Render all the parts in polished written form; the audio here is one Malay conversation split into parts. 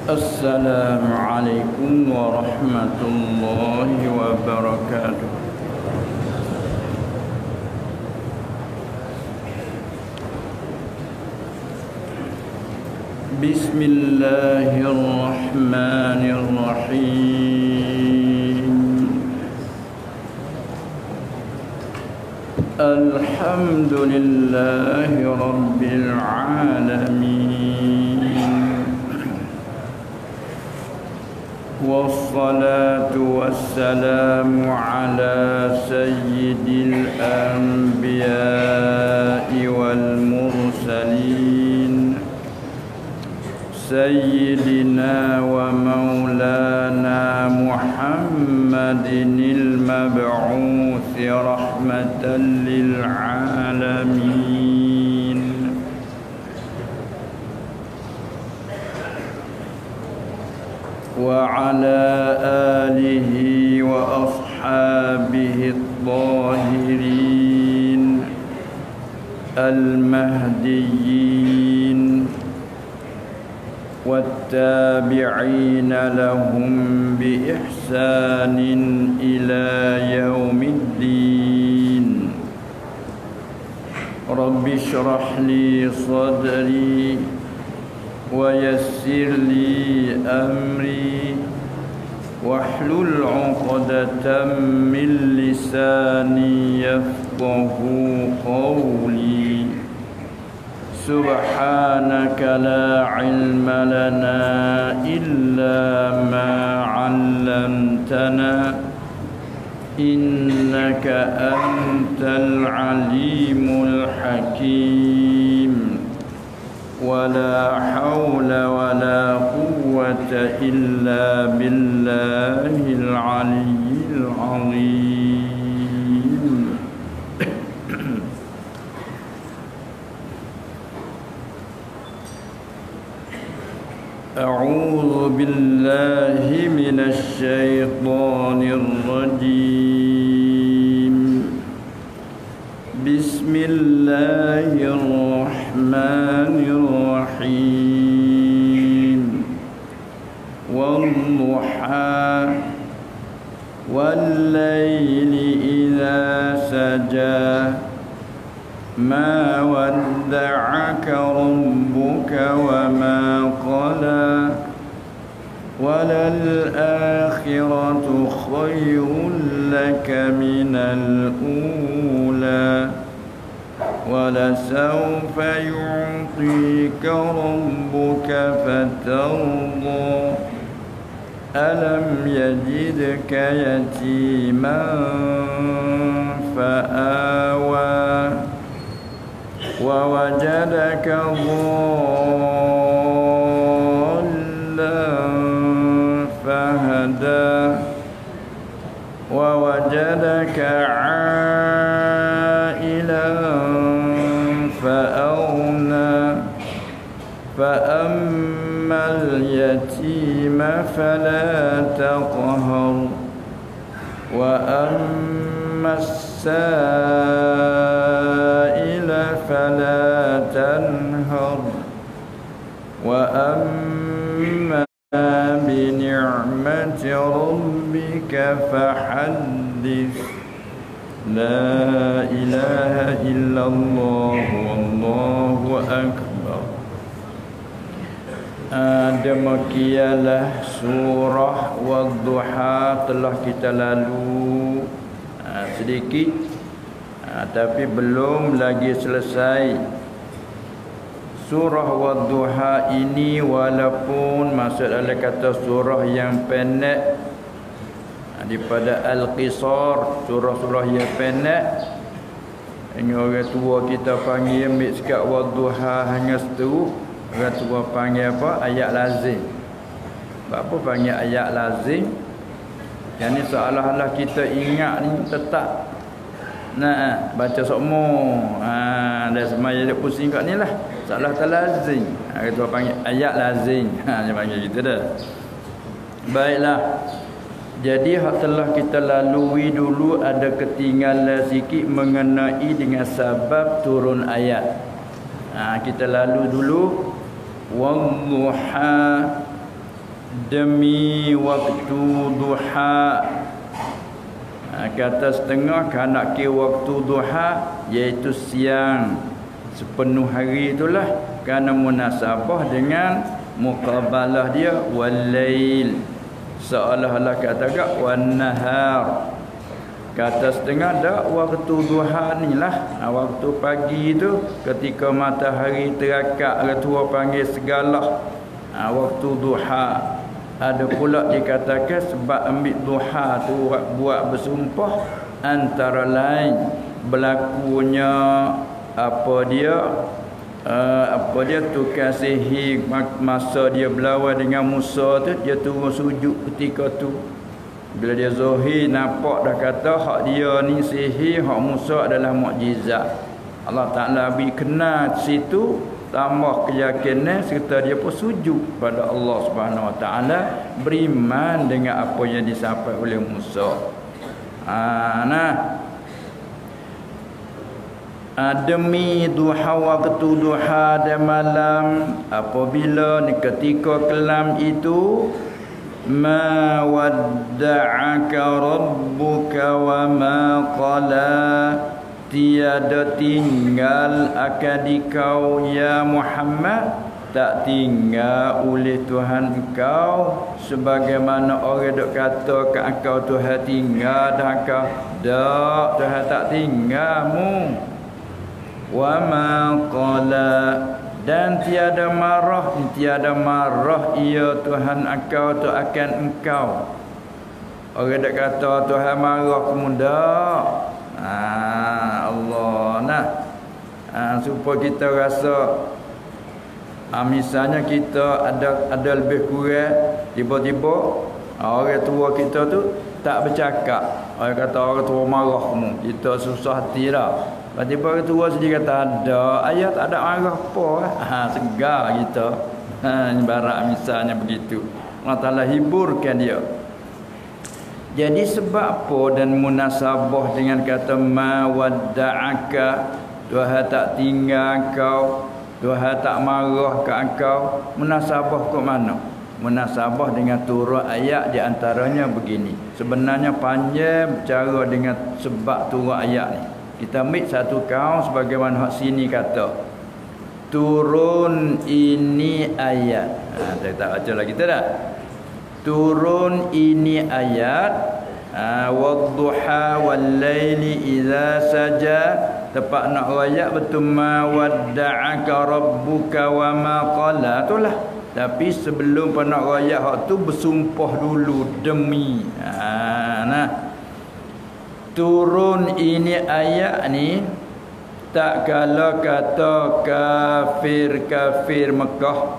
Assalamualaikum warahmatullahi wabarakatuh. Bismillahirrahmanirrahim. Alhamdulillahi rabbil alamin. Wassalatu wassalamu ala sayyidil anbiya'i wal mursalin sayyidina wa maulana Muhammadinil mab'uuthi rahmatan lil alamin. وعلى آله وأصحابه الطاهرين المهديين والتابعين لهم بإحسان إلى يوم الدين. رب اشرح لي صدري ويسر لي أمري واحلل عقدة من لساني يفقه قولي. سبحانك لا علم لنا إلا ما علمتنا إنك أنت العليم الحكيم. ولا حول ولا قوة إلا بالله العلي العظيم. أعوذ بالله من الشيطان الرجيم. بسم الله الرحمن الرحيم. والضحى والليل إذا سجى ما ودعك ربك وما قلى وللآخرة خير لك من الأولى ولسوف يعطيك ربك فترضى ألم يجدك يتيما فآوى ووجدك ضالا فهدى ووجدك عائلا فأغنى فأما اليتيم فلا تقهر وأما السائل فلا تنهر وأما بنعمة ربك فحدث. لا إله إلا الله والله أكبر. Demikianlah surah Wadduha telah kita lalu sedikit, tapi belum lagi selesai. Surah Wadduha ini walaupun maksud adalah kata surah yang pendek daripada Al-Qisar, surah-surah yang pendek. Ini orang tua kita panggil ambil sekat Wadduha hanya setu. Orang tua panggil apa? Ayat lazim. Apa panggil ayat lazim? Yang ni seolah-olah kita ingat ni tetap nak baca semua. Dah semaya dia pusing kat ni lah. Seolah tak lazim. Orang tua panggil ayat lazim. Dia panggil gitu dah. Baiklah. Jadi hak telah kita lalui dulu ada ketinggalan sikit mengenai dengan sebab turun ayat. Kita lalu dulu wadduha demi waktu duha. Kata setengah kerana waktu duha iaitu siang sepenuh hari itulah, kerana munasabah dengan muqabalah dia walail, seolah-olah kata gak wan nahar. Kata setengah dak waktu duha ni lah, waktu pagi tu ketika matahari terakak, orang tua panggil segala, waktu duha. Ada pula dikatakan sebab ambil duha tu buat bersumpah, antara lain berlakunya apa dia tukar sihir masa dia berlawan dengan Musa tu, dia turun sujud ketika tu. Bila dia zahir nampak dah kata hak dia ni sihir, hak Musa adalah mukjizat. Allah Taala beri kenal situ, tambah keyakinan serta dia pun sujud pada Allah Subhanahu Wa Taala, beriman dengan apa yang disampaikan oleh Musa. Demi duha, waktu duha dan malam, apabila ketika kelam itu, ma wadda'aka rabbuka wa ma qala, tiada tinggal akan dikau ya Muhammad, tak tinggal oleh Tuhan engkau sebagaimana orang dok kata ke engkau Tuhan tinggal dah engkau. Tak, Tuhan tak tinggalmu. Wa ma qala, dan tiada marah ia Tuhan engkau tu akan engkau. Orang dok kata Tuhan marah kamu, dak. Allah supaya kita rasa misalnya kita ada lebih kurang, tiba-tiba orang tua kita tu tak bercakap, orang kata orang tua marah kamu, kita susah hati dah. Tiba-tiba orang tua sendiri kata ada ayah tak ada marah apa, segar kita. Ibarat misalnya begitu, Allah Taala hiburkan dia. Jadi sebab apa dan munasabah dengan kata ma wadda'aka, Tuhan tak tinggal kau, Tuhan tak marah ke engkau. Munasabah ke mana? Munasabah dengan turun ayat di antaranya begini. Sebenarnya panjang bercara dengan sebab turun ayat ni. Kita ambil satu kaum sebagaimana hak sini kata turun ini ayat. Saya tak baca lagi tak? Turun ini ayat, wadduha wal laili idza saja, tepat nak ayat betul ma wadda'aka rabbuka wa ma qala itulah. Tapi sebelum nak ayat hak tu bersumpah dulu demi. Turun ini ayat ni tak kala kata kafir Mekah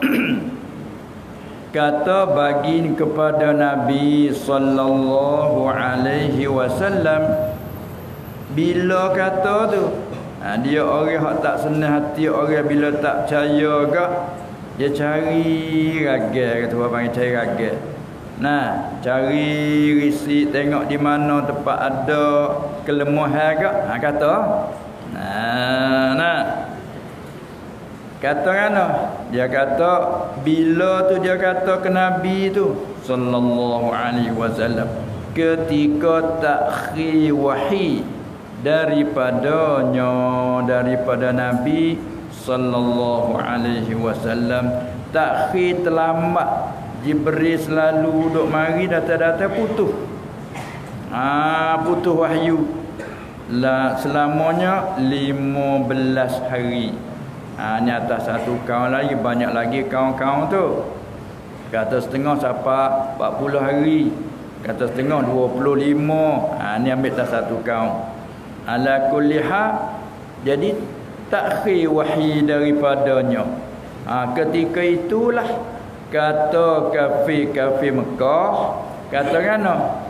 kata bagi kepada Nabi sallallahu alaihi wasallam, bila kata tu dia orang hak tak senang hati, orang bila tak percaya ke dia cari ragal, kata orang panggil cari ragal. Cari risik, tengok di mana tempat ada kelemahan ke, kata kata mana? Dia kata bila tu dia kata ke Nabi tu sallallahu alaihi wasallam, ketika takhir wahyi daripada Nabi sallallahu alaihi wasallam, takhir terlambat. Jibril selalu duk mari datang-datang putus. Putus wahyu selamanya 15 hari. Ni atas satu kaum lagi, banyak lagi kaum-kaum tu. Kata setengah siapa 40 hari, kata setengah 25. Ni ambil atas satu kaum. Ala kulli hal, jadi takhir wahyi daripadanya. Ketika itulah kata kafir Mekah, kata kana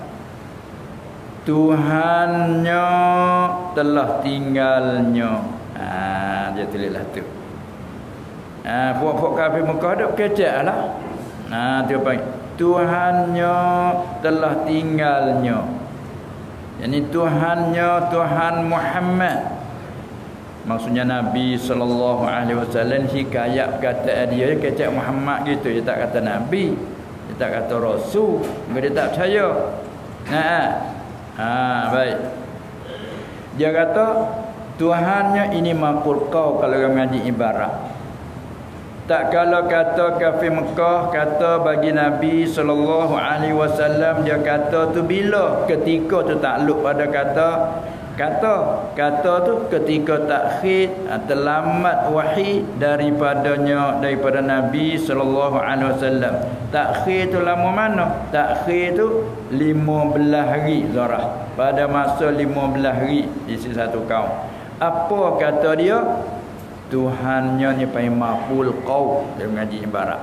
Tuhannya telah tinggalnya. Dia tulislah tu. Puak-puak kafir Mekah dak kecek lah. Dia panggil Tuhannya telah tinggalnya. Yani Tuhannya Tuhan Muhammad. Maksudnya Nabi sallallahu alaihi wasallam hikayat kata dia kecek Muhammad gitu, dia tak kata Nabi. Dia tak kata rasul, dia tak percaya. Baik. Dia kata Tuhannya ini makhluk kau kalau orang mengaji ibarat. Tak kalau kata kafir Mekah kata bagi Nabi sallallahu alaihi wasallam, dia kata tu bila ketika tu takluk pada kata tu ketika takhir terlambat wahyi daripada Nabi sallallahu alaihi wasallam. Takhir tu lama mana? Takhir tu 15 hari zarah. Pada masa 15 hari di satu kaum. Apa kata dia? Tuhannya ni pai maful qaul, dia mengaji ibarat.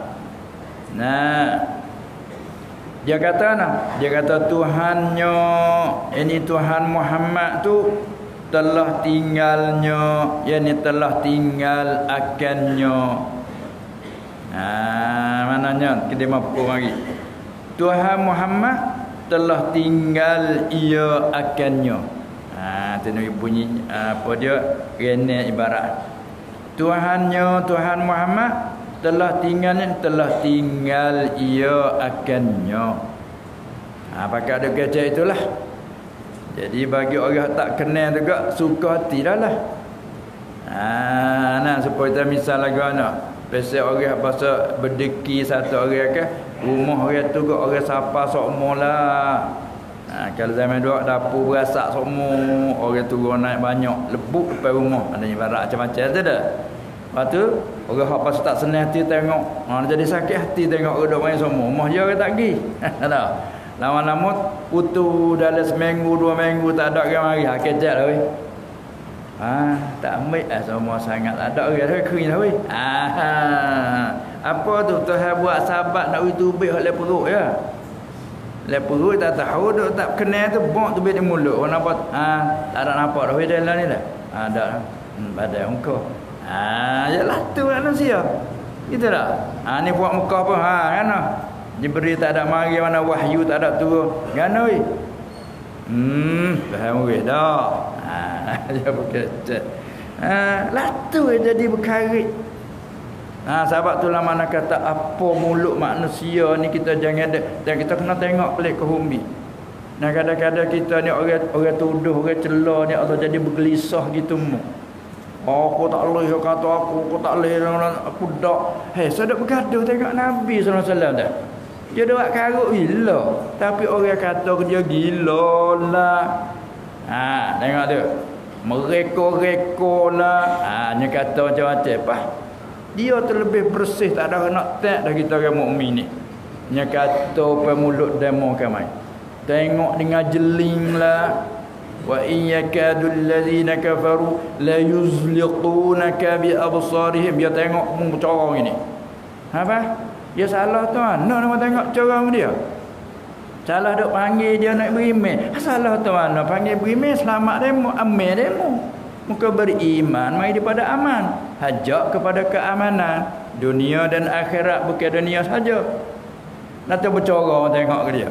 Dia kata Tuhannya ini Tuhan Muhammad tu telah tinggalnya, yakni telah tinggal akannya. Mananya kita mampu lagi. Tuhan Muhammad telah tinggal ia akannya. Tadi bunyi apa dia? Rene ibarat. Tuhannya Tuhan Muhammad telah tinggal ia akannya. Pakai ada kata itulah. Jadi bagi orang tak kenal juga suka hati dah lah. Supaya kita misal lagi pasal orang pasal berdeki satu orang ke rumah orang tu ke orang siapa sokmo lah. Kalau zaman dulu dapur berasak semua, orang turun naik banyak, lebuk depan rumah. Ada ibarat macam-macam tu dah. Lepas tu orang hak pas tak senang hati tengok, jadi sakit hati tengok orang duk main semua. Rumah dia orang tak pergi. Tahu. Lama-lama putu dalam seminggu 2 minggu tak ada orang mari. Kejap dah weh. Tak ambil semua sangat tak ada orang dah kering dah weh. Apa tu Tuhan buat sahabat nak utubik hak le perut ya. Lepurut tak tahu dah tak kenal tu bok tu bit di mulut. Orang nampak tak ada nampak dah dalam ni dah. Ada badai engkau. Yalah tu manusia. Gitu dah. Ni buat Mekah pun kan. Diberi tak ada mari mana wahyu tak ada turun. Gana weh. Faham weh dah. Dia berkata. Lah tu jadi berkarit. Sebab tu lah mana kata apa mulut manusia ni kita jangan ada, dan kita kena tengok pelik ke bumi. Kadang-kadang kita ni orang tuduh, orang celah ni atau jadi bergelisah gitu mu. Aku tak boleh kata aku tak boleh aku dak. Saya dak bergaduh tengok Nabi sallallahu alaihi wasallam dah. Dia dak karut gila, tapi orang kata dia gila lah. Tengok tu. Mereka-reka lah. Dia kata macam-macam apa? Dia terlebih bersih, tak ada nak tak dah kita orang mukmin ni. Nya kata pemulut demo kamai. Tengok dengan jeling lah. Wa iyyakadul ladzina kafaru la yuzliqunaka bi absarihim. Dia tengok corong ini. Apa? Dia salah tuan. Nak tengok corong dia. Salah duk panggil dia nak beriman. Salah tuan. Nak panggil beriman selamat demo, amin demo. Muka beriman mai daripada aman, hajak kepada keamanan dunia dan akhirat, bukan dunia saja. Nanti bercorong tengok ke dia.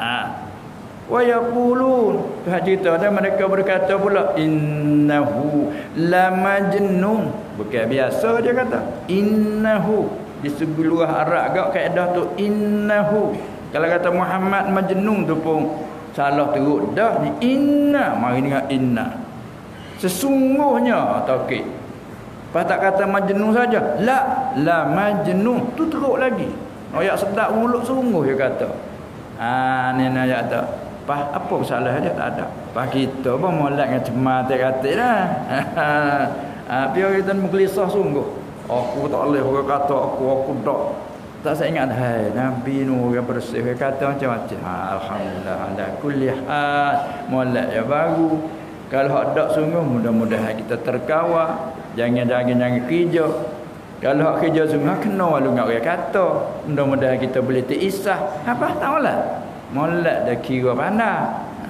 Wa yaqulun, Tuhan cerita dan mereka berkata pula innahu lamajnun. Bukan biasa dia kata. Innahu di seluruh Arab gak kaedah tu innahu. Kalau kata Muhammad majnun tu pun salah teruk dah. Ni inna mari dengan inna. Sesungguhnya taukid. Pas tak kata majnun saja. La majnun tu teruk lagi. Ayat sedap mulut sungguh dia kata. Ni ayat tu. Pas apa salah dia tak ada. Pas kita pun molek dengan cemas kata dah. Biar kita menggelisah sungguh. Aku tak boleh orang kata aku tak saya ingat Nabi nu orang bersih dia kata macam-macam. Alhamdulillah ala kulli hal. Molek yang baru. Kalau hak dak sungguh mudah-mudahan kita terkawal. Jangan kerja. Kalau hak kerja sungguh kena walau ngak orang kata. Mudah-mudahan kita boleh terisah. Apa tahulah. Molek dah kira pandai.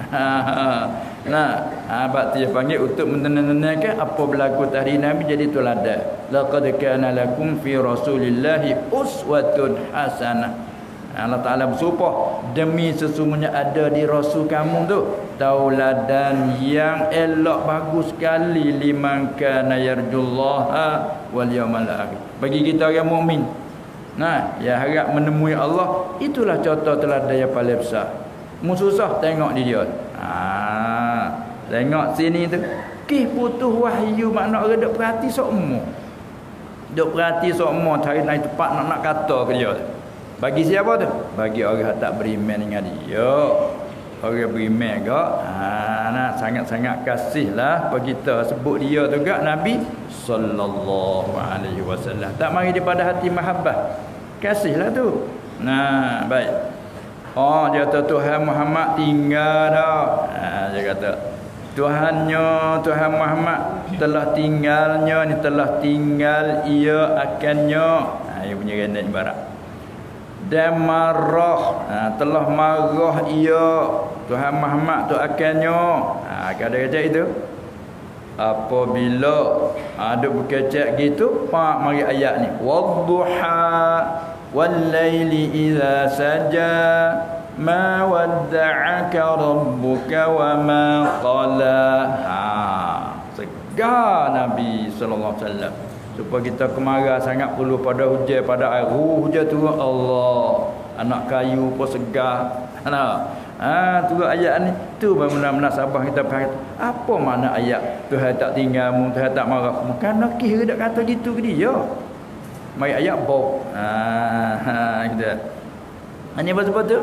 Abad dia panggil untuk menenangkan apa berlaku tadi Nabi jadi teladan. Laqad kana lakum fi Rasulillahi uswatun hasanah. Allah Ta'ala bersumpah, demi sesungguhnya ada di Rasul kamu tu tauladan yang elok bagus sekali liman kana yarjullaha wal yawmal akhir. Bagi kita orang mukmin Nah, yang harap menemui Allah, itulah contoh teladan yang paling besar. Mu susah tengok dia. Tengok sini tu. Kih putus wahyu makna orang duk perhati sokmo. Duk perhati sokmo cari naik tepat nak kata ke dia. Bagi siapa tu? Bagi orang yang tak beriman dengan dia. Orang beriman ke, nah sangat-sangat kasihlah apa kita sebut dia tu gak Nabi sallallahu alaihi wasallam. Tak mari daripada hati mahabbah. Kasihlah tu. Nah, baik. Oh, dia kata Tuhan Muhammad tinggal dah. Dia kata Tuhan Muhammad telah tinggalnya, ni telah tinggal ia akannya. Ia punya kena ibarat. Dan marah, telah marah ia Tuhan Muhammad tu akannya. Kata-kata itu apabila ada berkecek gitu, pak mari ayat ni. Wadduha wal-laili idza saja ma wadda'aka rabbuka wa ma qala. Segar Nabi sallallahu alaihi wasallam. Supaya kita kemarah sangat perlu pada hujan, pada air. Hujan turun Allah. Anak kayu pun segar. Tu ayat ni. Tu benar-benar sabah kita faham. Apa makna ayat Tuhan tak tinggalmu, Tuhan tak marah. Kerana kira dak kata gitu ke dia. Mai ayat bau. Gitu. Ini apa tu?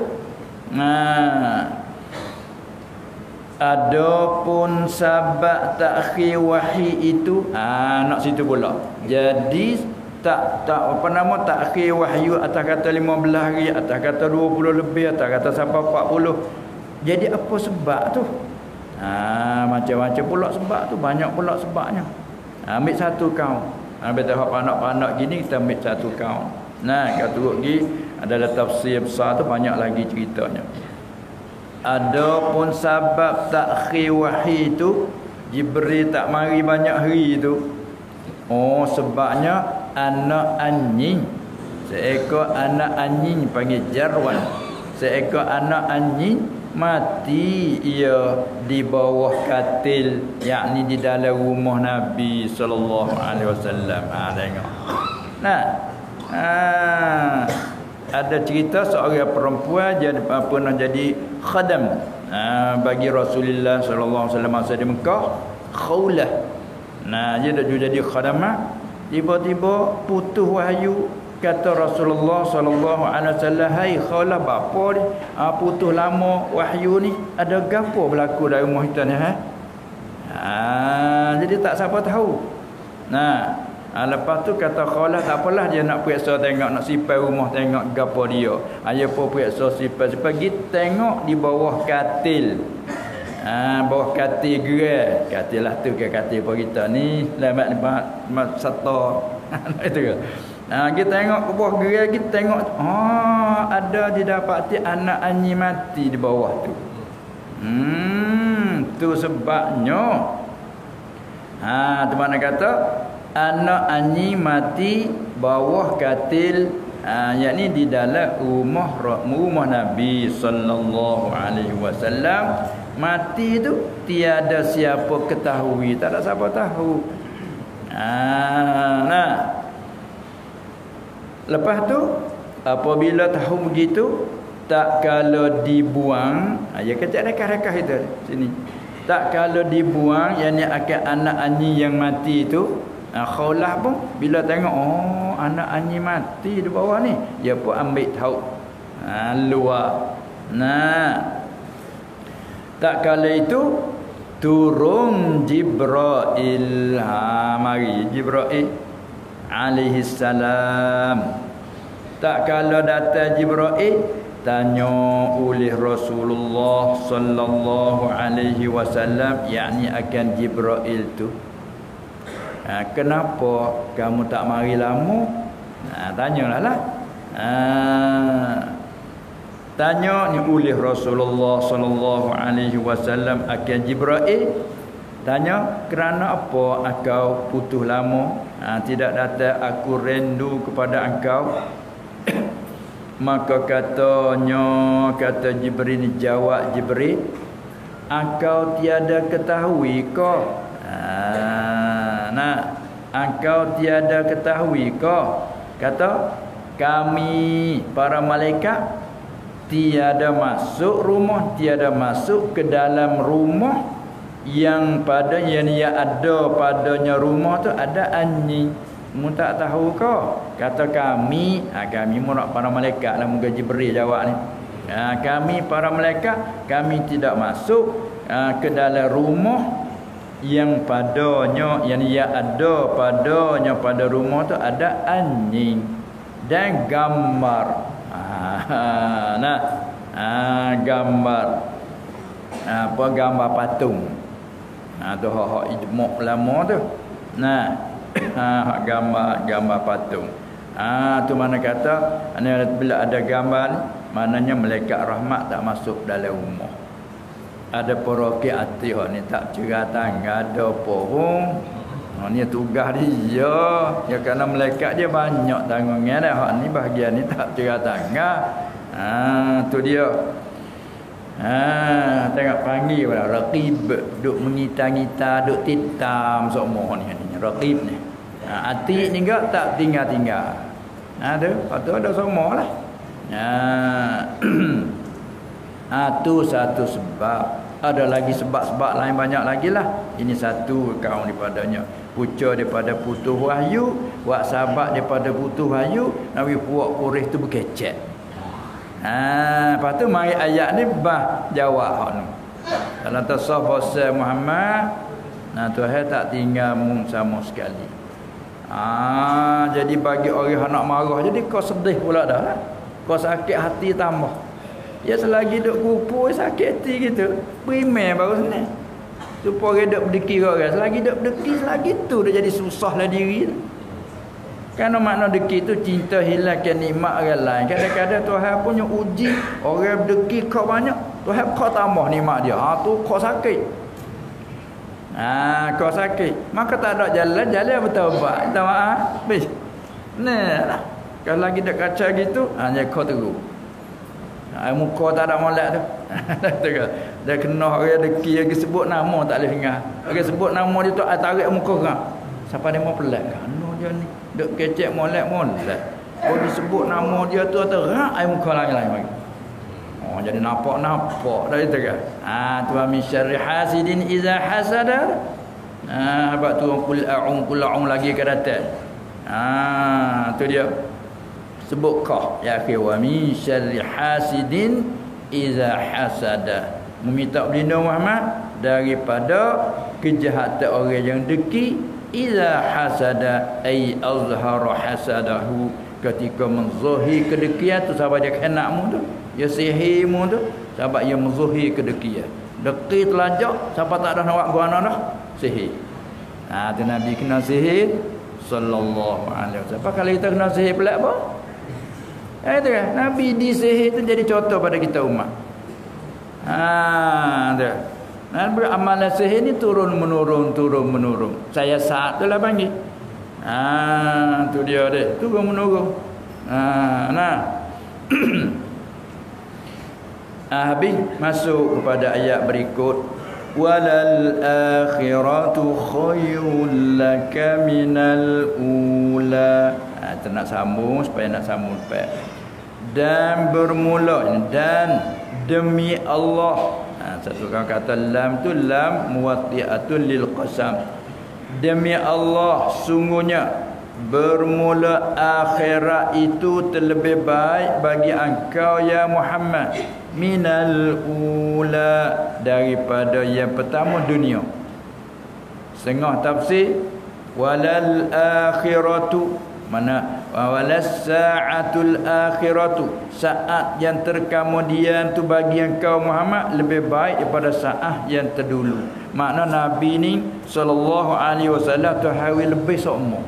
Adapun sebab takhir wahyi itu nak situ pula. Jadi tak apa nama takhir wahyu atas kata 15 hari, atas kata 20 lebih, atas kata sampai 40. Jadi apa sebab tu? Macam-macam pula sebab tu, banyak pula sebabnya. Ambil satu kaum. Habis dah panak-panak gini kita ambil satu kaum. Nah, kata lagi ada tafsir besar tu banyak lagi ceritanya. Adapun sebab takhir wahyi itu Jibril tak mari banyak hari itu. Oh, sebabnya anak anjing, seekor anak anjing panggil jarwan, seekor anak anjing mati ia di bawah katil, yakni di dalam rumah Nabi sallallahu alaihi wasallam. Tengok. Ada cerita seorang perempuan pernah jadi khadam bagi Rasulullah sallallahu alaihi wasallam masa di Mekah, Khawlah. Dia dah jadi khadamah, tiba-tiba putus wahyu. Kata Rasulullah sallallahu alaihi wasallam, "Hai Khawlah, apa ni? Putus lama wahyu ni, ada gapo berlaku dalam rumah kita ni?" Jadi tak siapa tahu. Lepas tu kata Khawlah, tak apalah, dia nak periksa tengok, nak sipai rumah tengok gapo dia. Dia pun periksa sipai pergi tengok di bawah katil. Bawah katil gerai. Katil lah tu ke katil apa kita ni, lemak sata. Itu ke. Kita tengok ke bawah gerai, kita tengok ada didapati anak anjing mati di bawah tu. Tu sebabnya. Tu mana kata anak anjing mati bawah katil, yakni di dalam rumah Nabi sallallahu alaihi wasallam. Mati tu tiada siapa ketahui, tak ada siapa tahu. Lepas tu apabila tahu begitu, tak kalau dibuang, ya kecak rekah-rekah itu sini. Tak kalau dibuang, yakni akan anak anjing yang mati itu, Khawlah pun bila tengok anak anjing mati di bawah ni, dia pun ambil tahu luar. Tak kala itu turun Jibril. Mari Jibril alaihi salam. Tak kala datang Jibril, tanya oleh Rasulullah sallallahu alaihi wasallam, yakni akan Jibril tu, kenapa kamu tak mari lama? Tanyalah. Tanya ni oleh Rasulullah sallallahu alaihi wasallam akan Jibril. Tanya, kerana apa engkau putus lama? Tidak datang, aku rindu kepada engkau. Maka kata Jibril, jawab Jibril, engkau tiada ketahui kau? Engkau tiada ketahui kau? Kata kami para malaikat tiada masuk rumah, tiada masuk ke dalam rumah yang pada yang ada padanya rumah tu ada anjing. Mu tak tahu ke? Kata kami, kami murak para malaikat lah, muka Jibril jawab ni. Kami para malaikat, kami tidak masuk ke dalam rumah yang padanya yang ada padanya pada rumah tu ada anjing dan gambar. Gambar apa gambar patung. Tu hak ijma' lama tu. Gambar patung. Tu mana kata bila ada gambar ni, maknanya malaikat rahmat tak masuk dalam rumah. Ada peroki hati ni tak cerita ada pohon. Ni tugas dia. Ya kerana malaikat dia banyak tanggungan dah. Hak ni bahagian ni tak cerita. Tu dia. Tengok panggil pula raqib, duk mengita-ngita, duk titam semua ni raqib ni. Hati ni enggak tak tinggal-tinggal. Tu ada semualah. Tu satu sebab. Ada lagi sebab-sebab lain banyak lagi lah. Ini satu kaum daripadanya. Pucuk daripada putus wahyu, wak sahabat daripada putus wahyu, Nabi puak Quraisy tu berkecek. Lepas tu mari ayat ni bah jawab hak ni. Dalam tasawuf bahasa Muhammad, Tuhan tak tinggal mu sama sekali. Jadi bagi orang nak marah, jadi kau sedih pula dah. Kau sakit hati tambah. Ya selagi duk kupu sakit hati gitu. Primer baru senang. Supaya duk berdeki orang. Selagi duk berdeki, selagi tu dia jadi susahlah diri. Kerana makna deki tu cinta hilangkan nikmat orang lain. Kadang-kadang Tuhan punya uji orang berdeki kau banyak, Tuhan kau tambah nikmat dia. Tu kau sakit. Kau sakit. Maka tak ada jalan bertaubat. Minta maaf. Habis. Nah. Kalau lagi dak kacau gitu, hanya kau teruk. Muka tak ada molek tu. Dia kena orang deki lagi sebut nama tak boleh dengar. Orang sebut nama dia tu tarik muka kan. Siapa dia mau pelat kan? Dia ni duk kecek molek. Kalau disebut nama dia tu terak ai muka lain-lain bagi. Jadi nampak dah itu kan. Tu min syarri hasidin iza hasada. Habaq tu qul a'um lagi ke datang. Tu dia. Sebut kah ya akhi wa min syarri hasidin iza hasada. Meminta berlindung Muhammad daripada kejahatan orang yang deki iza hasada ay azhara hasadahu, ketika menzahir kedekian tu sahabat dia kenakmu tu, ya sihirmu tu sahabat yang menzahir kedekian. Deki telajak siapa tak ada nak buat guna dah sihir. Tu Nabi kena sihir sallallahu alaihi wasallam. Apa kalau kita kena sihir pelak apa? Itu kan Nabi disihir tu jadi contoh pada kita umat. Tu. Amalan sihir ni turun menurun. Saya saat tu lah panggil. Tu dia dia. Turun menurun. Habis masuk kepada ayat berikut. Walal akhiratu khairul laka minal ula. Nak sambung supaya nak sambung lepas. Dan bermula dan demi Allah. Satu orang kata lam tu lam muwatti'atun lil qasam. Demi Allah sungguhnya bermula akhirat itu terlebih baik bagi engkau ya Muhammad minal ula, daripada yang pertama dunia. Setengah tafsir walal akhiratu, mana walas sa'atul akhiratu, saat yang terkemudian tu bagi engkau Muhammad lebih baik daripada saat yang terdulu. Makna Nabi ni sallallahu alaihi wasallam tu hari lebih seumur.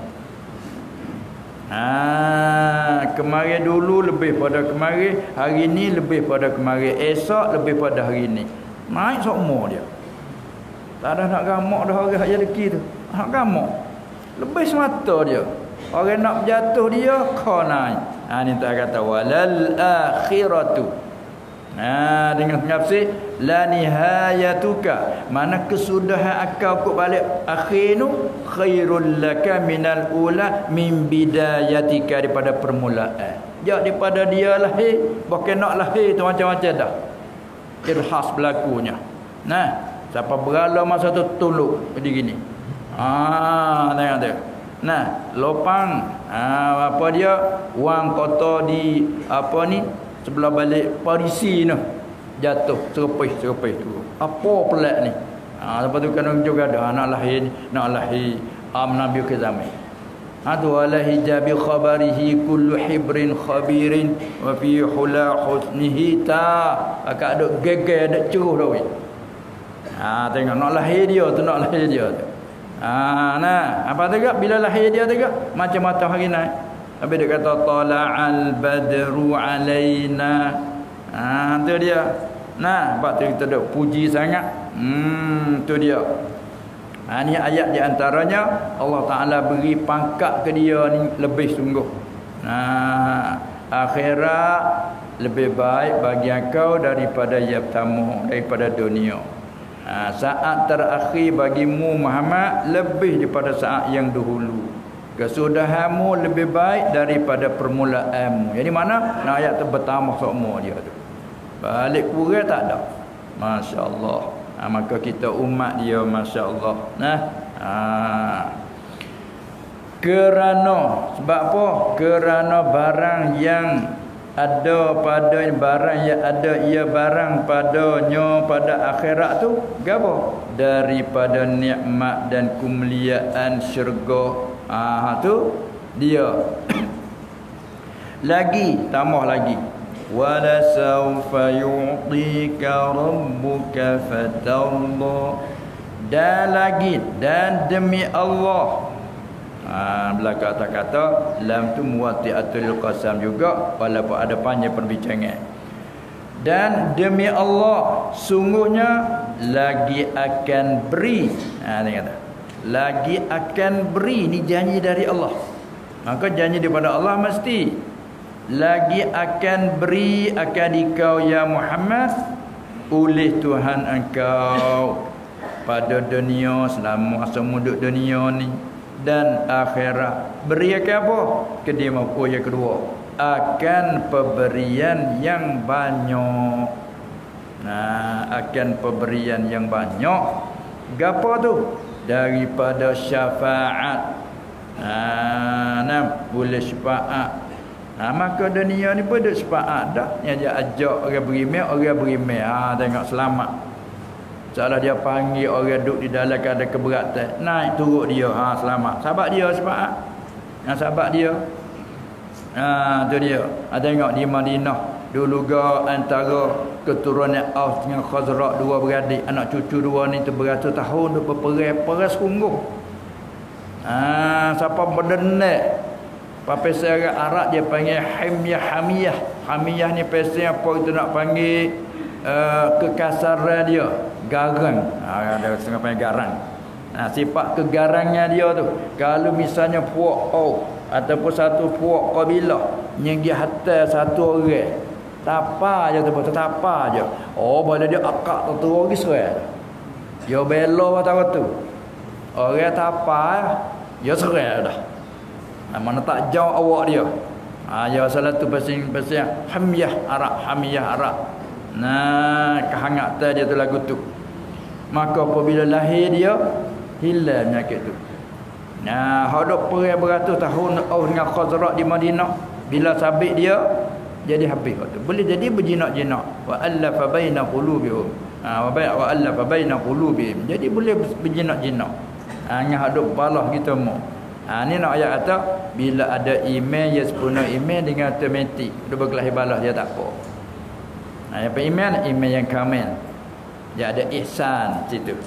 Kemarin dulu lebih pada kemarin, hari ni lebih pada kemarin, esok lebih pada hari ni. Naik seumur dia. Tak ada nak gamak dah orang yang rezeki tu. Nak gamak. Lebih semata dia. Orang nak jatuh dia kau naik. Ni tak kata walal akhiratu. Dengan penafsir la nihayatuka, mana kesudahan akal kau balik akhir tu khairul laka minal ula min bidayatika, daripada permulaan. Daripada dia lahir bukan nak lahir tu macam-macam dah. Irhas berlakunya. Siapa berala masa tu tolong jadi gini. Tengok tu. Lopang apa dia wang kotor di apa ni sebelah balik parisi tu jatuh serepih tu. Apa pelak ni? Lepas tu kan juga ada nak lahir Nabi ke zaman. Tu ala hijabi khabarihi kullu hibrin khabirin wa fi hula husnihi ta. Akak ada geger ada ceruh dah weh. Tengok nak lahir dia tu. Apa tegak bila lahir dia tegak macam matahari naik. Habis dia kata tala'al badru alaina. Tu dia. Sebab tu kita dak puji sangat. Tu dia. Ni ayat di antaranya Allah Taala beri pangkat ke dia ni lebih sungguh. Akhirat lebih baik bagi engkau daripada yang pertama, daripada dunia. Saat terakhir bagimu Muhammad lebih daripada saat yang dahulu. Kesudahanmu lebih baik daripada permulaanmu. Jadi mana? Ayat tu bertambah semua dia tu. Balik kurang tak ada. Masya-Allah. Maka kita umat dia masya-Allah. Kerana sebab apa? Kerana barang yang ada pada barang yang ada ia barang padanya pada akhirat tu gapo? Daripada nikmat dan kemuliaan syurga. Tu dia. Lagi tambah lagi. Wala sawfa yu'tika rabbuka fatarda. Dan lagi, dan demi Allah. Belakang kata lam tu muwati'atul qasam juga, walaupun ada panjang perbincangan. Dan demi Allah sungguhnya lagi akan beri. Dia kata lagi akan beri, ni janji dari Allah. Maka janji daripada Allah mesti lagi akan beri akan dikau ya Muhammad oleh Tuhan engkau pada dunia, selama semua duduk dunia ni dan akhirat. Beri akan apa? Kedua yang kedua akan pemberian yang banyak. Akan pemberian yang banyak. Gapo tu? Daripada syafaat. Boleh syafaat. Maka dunia ni pun duk syafaat dah. Yang dia ajak orang berimeh. Tengok selamat. Seolah dia panggil orang duduk di dalam keadaan keberatan, naik turut dia, selamat. Sahabat dia syafaat. Sahabat dia. Tu dia. Tengok di Madinah dulu ga antara keturunan Aus dengan Khazraj, dua beradik, anak cucu dua ni tu beratus tahun duk berperang sungguh. Siapa berdenek pasal orang Arab dia panggil hamiyah. Hamiyah ni pasal apa kita nak panggil kekasaran dia, garang. Ada setengah panggil garang. Sifat kegarangnya dia tu, kalau misalnya puak ataupun satu puak kabilah nyegi hatta satu orang, tapa je tu, tapa je. Bila dia akak tu orang Israel. Dia bela waktu tu. Orang tapa dia serai dah. Mana tak jauh awak dia. Ya salah tu pasal hamiyah Arab. Kehangatan dia tu lagu tu. Maka apabila lahir dia hilang penyakit tu. Hadap perang beratus tahun dengan Khazraj di Madinah, bila sabit dia jadi habis waktu. Boleh jadi berjinak-jinak. Wa allafa baina qulubihim. Wa allafa baina qulubihim. Jadi boleh berjinak-jinak. Hanya hadap balah kita mau. Ni nak ayat kata bila ada iman ya sempurna iman dengan automatik dia berkelahi balas dia tak apa. Apa iman? Iman yang kamil. Dia ada ihsan situ.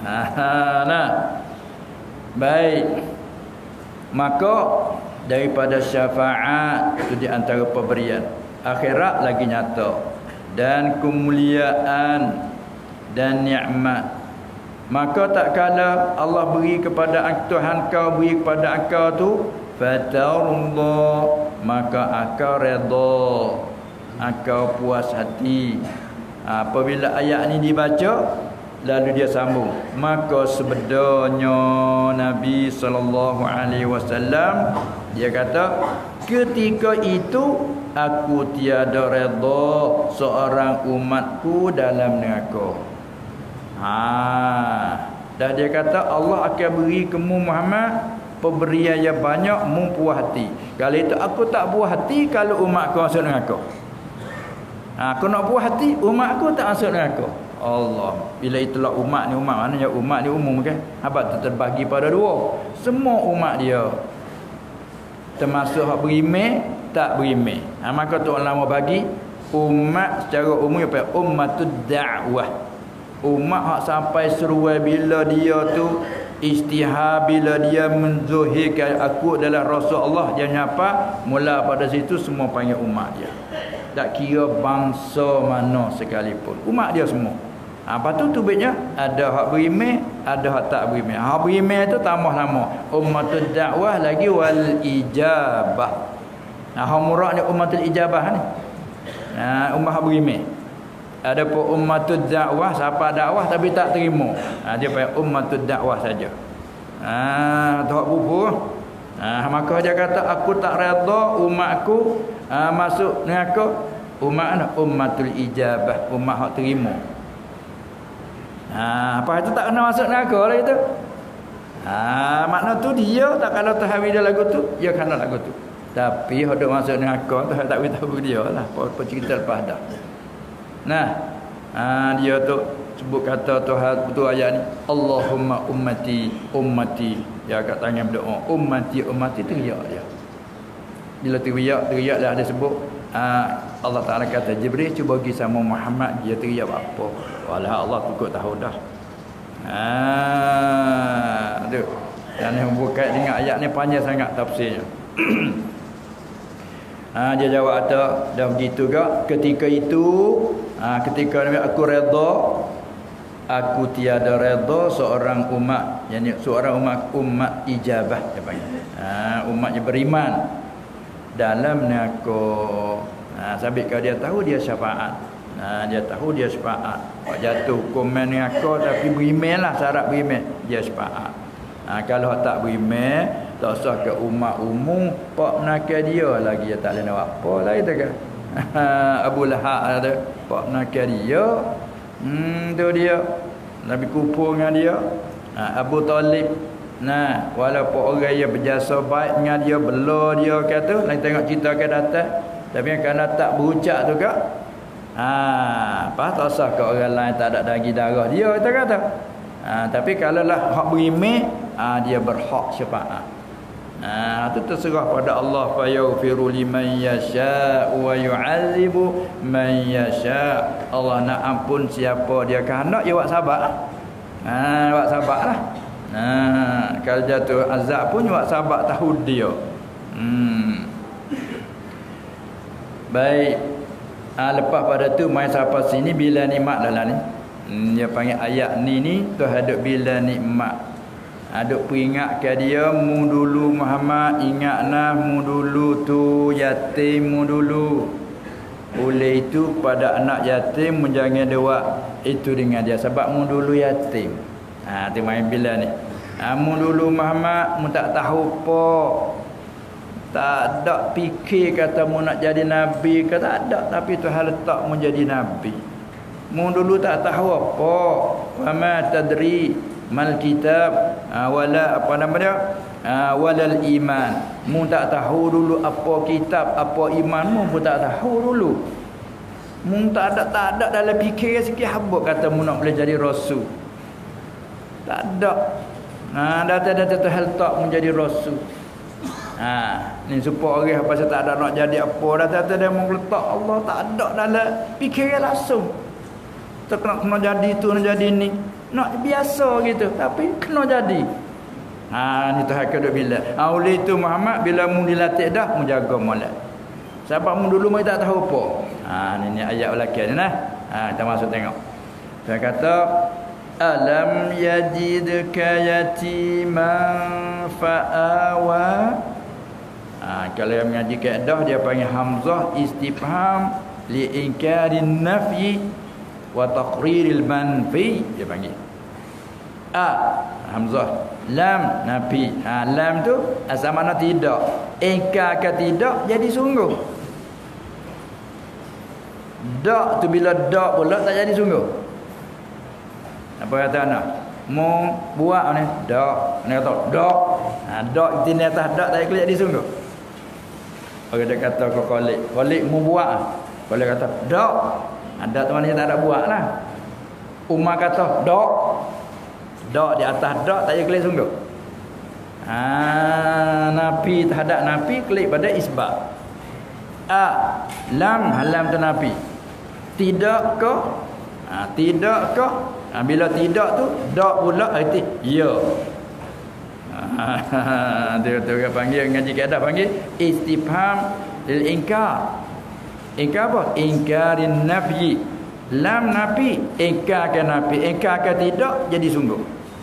Baik. Maka daripada syafaat itu di antara pemberian. Akhirat lagi nyata dan kemuliaan dan nikmat. Maka tak kala Allah beri kepada Tuhan kau beri kepada engkau tu fatarullah, maka akal redha. kau puas hati. Apabila ayat ni dibaca, lalu dia sambung, maka sebenarnya Nabi SAW dia kata, ketika itu aku tiada redha seorang umatku dalam neraka. Dah dia kata Allah akan beri kamu Muhammad pemberian yang banyak, mu puas hati. Kalau itu aku tak puas hati kalau umat aku masuk neraka. Aku nak puas hati umat aku tak masuk neraka. Allah, bila itulah umat ni, umat maknanya umat ni umum kan. Habaq terbagi pada dua. Semua umat dia. Termasuk hak beriman, tak beriman. Maka tu ulama bagi umat secara umum apa? Ummatud da'wah. Umat hak sampai seruai bila dia tu istihar, bila dia menzuhirkan aku adalah Rasul Allah, dia nyapa, mula pada situ semua panggil umat dia. Tak kira bangsa mana sekalipun, umat dia semua. Lepas tu tubiknya ada hak beriman, ada hak tak beriman. Hak beriman tu tambah nama ummatud dakwah lagi wal ijabah. Hak murad ni ummatul ijabah ni. Ummah hak beriman. Ada pun ummatud dakwah, siapa dakwah tapi tak terima. Dia panggil ummatud dakwah saja. Tu hak bubur. Maka dia kata aku tak redha umatku masuk neraka. Umat ummatul ijabah, umat hak terima. Apa itu tak kena masuk neraka lah itu. Makna tu dia tak kalau tahawi dia lagu tu, dia kena lagu tu. Tapi hendak masuk neraka tu tak beritahu dia lah. Apa cerita lepas dah. Dia tu sebut kata Tuhan betul ayat ni, Allahumma ummati ummati. Dia kat tangan berdoa, ummati ummati, teriak dia. Bila teriak lah dia sebut Allah Ta'ala kata Jibril cuba pergi sama Muhammad, dia teriak apa? Walah Allah cukup tahu dah. Tu. Dan yang berkait dengan ayat ni panjang sangat tafsirnya. Dia jawab ada dah begitu ke ketika itu ketika aku redha, aku tiada redha seorang umat, yakni seorang umat ijabah dia panggil. Umat yang beriman dalam neraka. Sabit kalau dia tahu dia syafaat. Dia tahu dia syafaat. Jatuh hukum neraka tapi berimanlah, syarat beriman dia syafaat. Kalau tak beriman, tak usah ke umat umum, pak nakal dia lagi, dia tak boleh nak apa lah itu kan. Abu Lahab ada pak nakal dia. Tu dia. Nabi kupur dengan dia. Abu Talib. Walaupun orang yang berjasa baik dengan dia, bela dia kata, lain tengok cerita ke datang. Tapi kerana tak berucap tu kak. Apa tak usah ke orang lain tak ada daging darah dia, kita kata. Tapi kalau lah hak beriman, dia berhak syafaat. Itu terserah pada Allah, fa yaghfiru liman yasha wa yu'adzibu man yasha. Allah nak ampun siapa dia kehendak, dia buat sabar. Buat sabarlah. Kalau jatuh azab pun buat sabar tahu dia. Baik. Lepas pada tu mai sampai sini bila nikmat dalam ni. Dia panggil ayat ni tu hadap bila nikmat. Aduk peringatkan dia, mu dulu Muhammad, ingatlah mu dulu tu yatim mu dulu. Oleh itu pada anak yatim mu jangan buat itu dengan dia sebab mu dulu yatim. Tu main bila ni. Mu dulu Muhammad, mu tak tahu apa. Tak ada fikir kata mu nak jadi nabi ke, tak ada, tapi Tuhan letak mu jadi nabi. Mu dulu tak tahu apa. Wa ma tadri mal kitab wala apa nama dia? Walal iman. Mu tak tahu dulu apa kitab, apa iman, mu pun tak tahu dulu. Mu tak ada dalam fikir sikit habuk kata mu nak boleh jadi rasul. Tak ada. Data Tuhan letak mu jadi rasul. Ni supaya orang apa tak ada nak jadi apa, data dia mau letak Allah tak ada dalam fikiran langsung. Tak kena jadi tu, nak jadi ni. Nak biasa gitu, tapi kena jadi. Ni Tuhan kena bila. Oleh itu Muhammad bila mu dilatih dah, mu jaga molek. Sebab mu dulu mu tak tahu apa. Ni ayat belakang ni nah. Kita masuk tengok. Saya kata alam yajidka yatiman fa'awa. Kalau yang mengaji kaedah dia panggil hamzah istifham li inkarin nafyi wa taqriril manfi, dia panggil. Hamzah, lam nafi. Lam tu asal mana tidak, ingkar ke tidak jadi sungguh. Dak tu bila dak pula tak jadi sungguh. Apa kata anak? Mu buat ni dak, ni kata dak. Dak di atas dak tak jadi sungguh. Orang dia kata ke Khalid mu buat. Khalid kata dak. Ada tu maknanya tak ada buat lah. Umar kata dak. Dak di atas dak tak jadi sungguh. Nafi terhadap nafi klik pada isbat. Lam halam tu nafi. Tidakkah? Tidakkah? Bila tidak tu dak pula arti ya. Dia panggil ngaji kaedah panggil istifham lil inkar. Inkar apa? Ingkarin nafyi. Lam nafi, ingkar ke nafi, ingkar ke tidak jadi sungguh.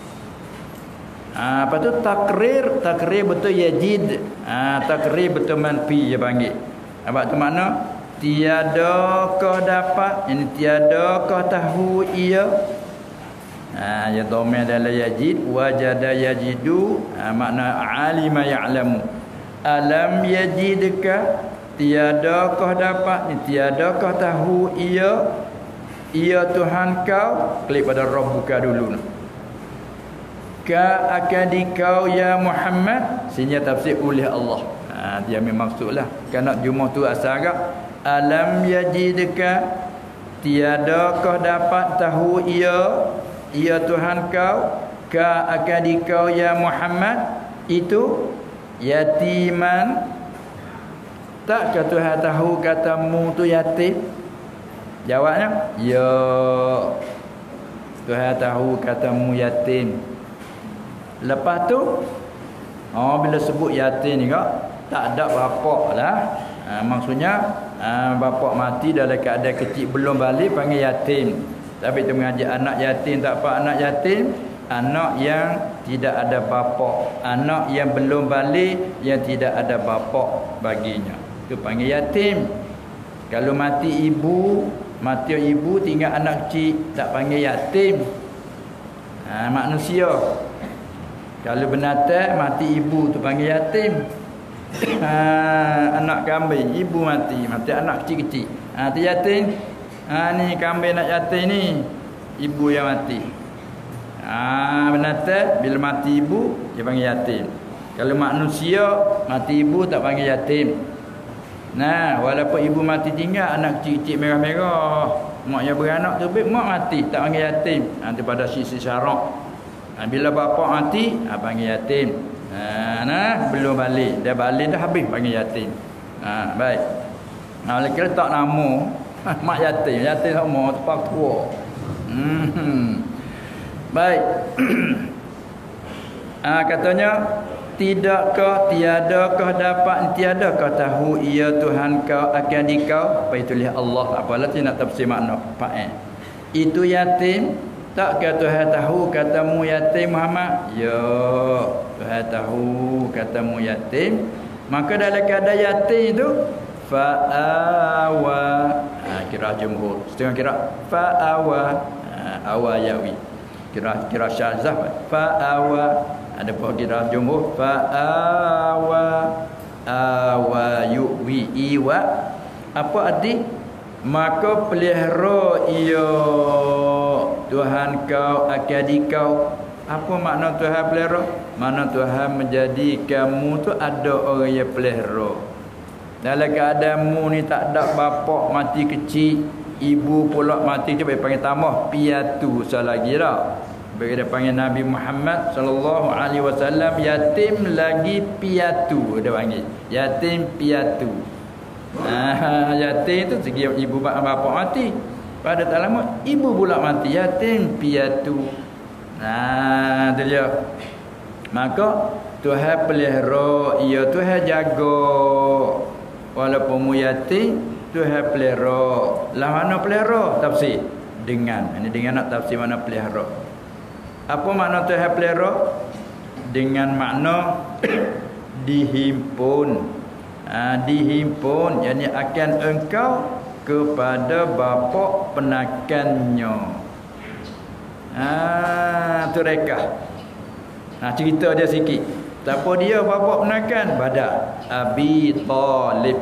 Lepas tu takrir betul yajid. Takrir betul manfi dia panggil. Apa tu makna? Tiadakah dapat, ini tiadakah tahu ia. Ya dhamma dalam yajid, wajada yajidu, makna alima ya'lamu. Alam yajidka, tiadakah dapat, ni tiadakah tahu ia Tuhan kau, klik pada rabbuka dulu. Ka akadikau ya Muhammad, sini tafsir oleh Allah. Dia memang maksudlah kerana jumlah tu asal agak alam yajidka, tiadakah dapat tahu ia Tuhan kau, ka akadikau ya Muhammad, itu yatiman, tak ke Tuhan tahu katamu tu yatim? Jawabnya ya, Tuhan tahu katamu yatim. Lepas tu bila sebut yatim ni tak ada bapak lah. Maksudnya bapak mati dalam keadaan kecil belum balik panggil yatim. Tapi itu mengaji anak yatim tak apa. Anak yatim, anak yang tidak ada bapak, anak yang belum balik yang tidak ada bapak baginya, itu panggil yatim. Kalau mati ibu tinggal anak kecil tak panggil yatim. Manusia. Kalau binatang mati ibu tu panggil yatim. Anak kambing ibu mati anak kecil-kecil. Tu yatim. Ni kambing nak yatim ni, ibu yang mati. Binatang bila mati ibu dia panggil yatim. Kalau manusia mati ibu tak panggil yatim. Walaupun ibu mati tinggal anak kecil-kecil merah-merah, maknya beranak tu mak mati tak panggil yatim. Itu pada sisi syarak. Bila bapa mati panggil yatim. Belum balik, dia balik dah habis panggil yatim. Baik. Oleh kerana tak nama mak yatim sama tempat tua. Baik. Katanya tiadakah dapat, tiadakah tahu ia Tuhan kau akan dikau. Apa itu lihat Allah. Apalah nak tafsir makna fa'il. Itu yatim, tak ke Tuhan tahu katamu yatim Muhammad? Ya, Tuhan tahu katamu yatim. Maka dalam keadaan yatim itu fa'awa. Kira jumhur. Setengah kira fa'awa. Awa yawi. Kira syazah. Fa'awa. Ada pun kira jumhur awa yuwi iwa. Apa arti? Maka pelihara ia Tuhan kau akadikau. Apa makna Tuhan pelihara? Makna Tuhan menjadi kamu tu ada orang yang pelihara. Dalam keadaanmu ni tak ada bapak mati kecil, ibu pula mati, dia panggil tambah piatu selagi dah. Bagi dia panggil Nabi Muhammad sallallahu alaihi wasallam yatim lagi piatu, dia panggil yatim piatu. Yatim tu segi ibu bapa mati, pada tak lama ibu pula mati, yatim piatu. Tu dia. Maka Tuhan pelihara, ia Tuhan jaga. Walaupun mu yatim, Tuhan pelihara. Lah mana pelihara? Tafsir dengan. Ini dengan nak tafsir mana pelihara. Apa makna Tuhan pelihara? Dengan makna dihimpun. Dihimpun, yakni akan engkau kepada bapa penakannya. Tu rekah. Cerita dia sikit. Siapa dia bapa penakan? Badar. Abi Talib.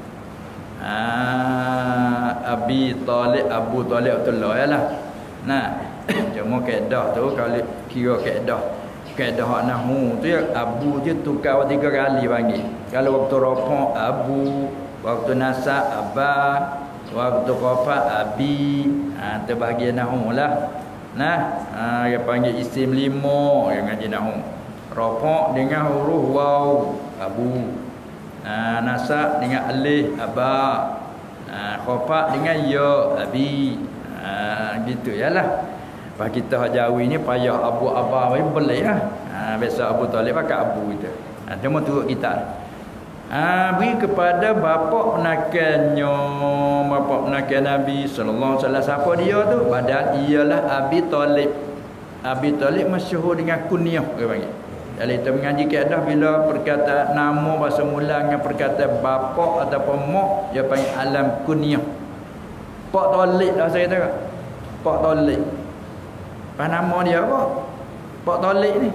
Abi Talib, Abu Talib Abdullah yalah. Cuma kaedah tu kalau kira kaedah hak nahwu tu ya, Abu je tukar 3 kali panggil. Kalau waktu rafa Abu, waktu nasab Aba, waktu qafa Abi. Tu bahagian nahwu lah. Dia panggil isim 5 yang ngaji nahwu. Rafa dengan huruf waw Abu. Nasab dengan alif Aba. Qafa dengan ya Abi. Gitu yalah. Pak kita hak Jawi ni payah Abu Aba bagi belai lah. Biasa Abu Talib pakai Abu kita. Cuma turut kita. Beri kepada bapa penakannya, bapa penakan Nabi sallallahu alaihi wasallam. Siapa dia tu? Padahal ialah Abi Talib. Abi Talib masyhur dengan kunyah dia panggil. Kalau kita mengaji kaedah bila perkataan nama bahasa mula dengan perkataan bapa ataupun mak, dia panggil alam kunyah. Pak Talib lah saya kata. Pak Talib. Apa nama dia apa? Pak Talib ni.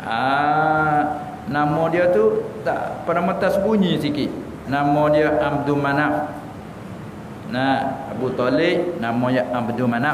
Nama dia tu tak pada mata sembunyi sikit. Nama dia Abdul Manaf. Abu Talib nama dia Abdul Manaf.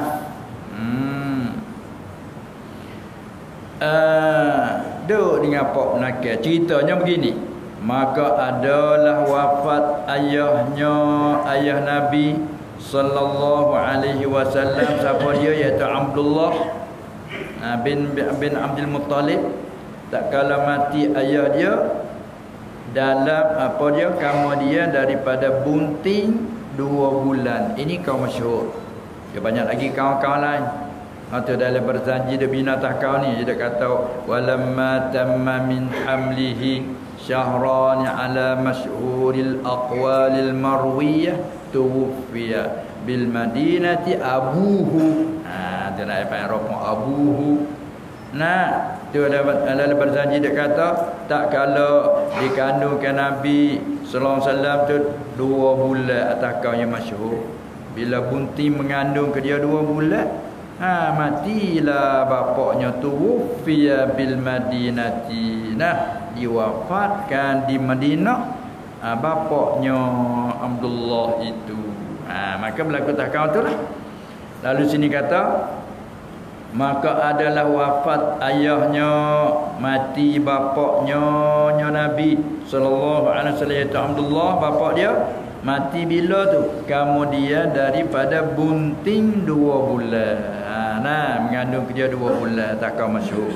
Duk dengan pak penakal. Ceritanya begini. Maka adalah wafat ayahnya, ayah Nabi sallallahu alaihi wasallam. Siapa dia? Iaitu Abdullah bin Abdul Muttalib. Tak kala mati ayah dia dalam kemudian daripada bunting 2 bulan. Ini kaum masyhur. Dia banyak lagi kawan-kawan lain. Atau dalam berjanji dia binatah kau ni, dia kata walamma tamma min hamlihi syahran ala masyhuril aqwalil marwiyah tuwfiya bil madinati abuhu. Dia nak apa roh abuhu. Tu ada berjanji dia kata tak kala dikandungkan Nabi sallallahu alaihi wasallam tu 2 bulan atas kau yang masyhur. Bila bunting mengandung ke dia 2 bulan, matilah bapaknya tu fiya bil madinati. Diwafatkan di Madinah bapaknya Abdullah itu. Maka berlaku takau tu lah. Lalu sini kata maka adalah wafat ayahnya, mati bapaknya Nabi sallallahu alaihi wasallam iaitu Abdullah. Bapak dia mati bila tu? Kemudian daripada bunting 2 bulan. Mengandung dia 2 bulan. Takau masyhur.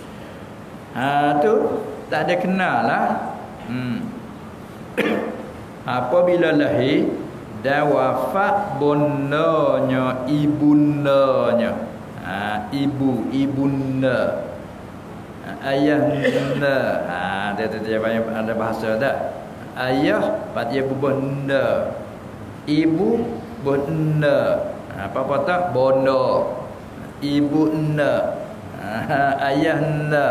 Tu tak ada kenal lah. Apabila lahir dan wafat bondanya, ibundanya. Ibunda. Ayahnya. Dia ada bahasa tak? Ayah dia bunda. Ibu bunda. Apa tak? Bondo. Ibunda. Ayahnya.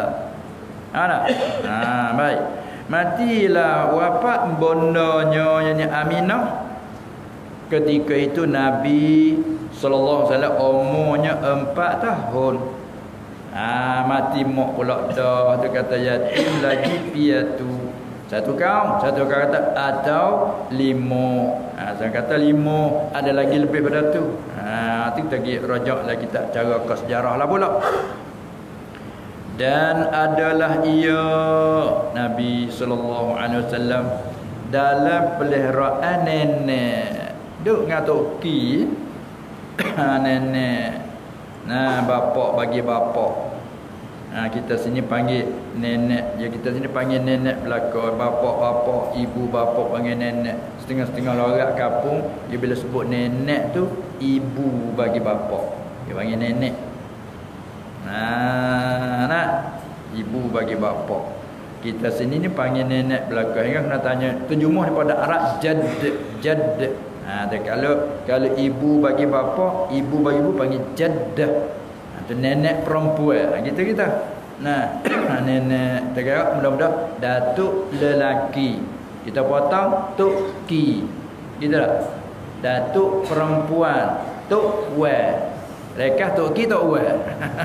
Baik. Matilah wafat bondanya yang Aminah. Ketika itu Nabi sallallahu alaihi wasallam umurnya 4 tahun. Mati mak pula dah. Tu kata yatim lagi piatu. Satu kaum kata atau 5. Saya kata 5, ada lagi lebih pada tu. Tu kita pergi rajak lagi tak cara ke sejarah lah pula. Dan adalah ia Nabi sallallahu alaihi wasallam dalam peliharaan nenek. Duk dengan toki nenek. Bapak bagi bapak. Kita sini panggil nenek. Kita sini panggil nenek belaka. Bapak, ibu bapak panggil nenek. Setengah-setengah lorak kampung, dia bila sebut nenek tu ibu bagi bapak. Dia panggil nenek. Ibu bagi bapak. Kita sini ni panggil nenek belaka. Hingga kena tanya terjemah daripada Arab jadd. Kalau ibu bagi bapa, ibu bagi ibu panggil jaddah. Tu nenek perempuan. Gitu kita. Nenek tegak mudah-mudah datuk lelaki. Kita potong tok ki. Gitu tak? datuk perempuan, tok wan. Rekah tok ki tok wan.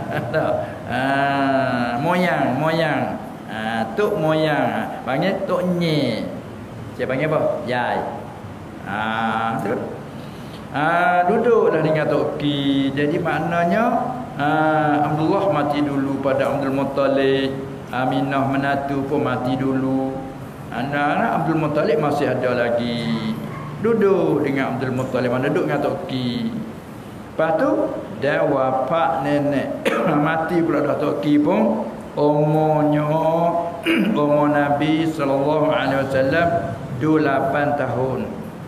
Moyang, tok moyang. Panggil tok nye. Saya panggil apa? Yai. Tu. Duduklah dengan tok ki. Jadi maknanya Abdullah mati dulu pada Abdul Muttalib. Aminah menantu pun mati dulu. Anak-anak Abdul Muttalib masih ada lagi. Duduk dengan Abdul Muttalib, duduk dengan tok ki. Lepas tu dah wafat nenek. Mati pula dah tok ki pun umurnya umur Nabi sallallahu alaihi wasallam 28 tahun.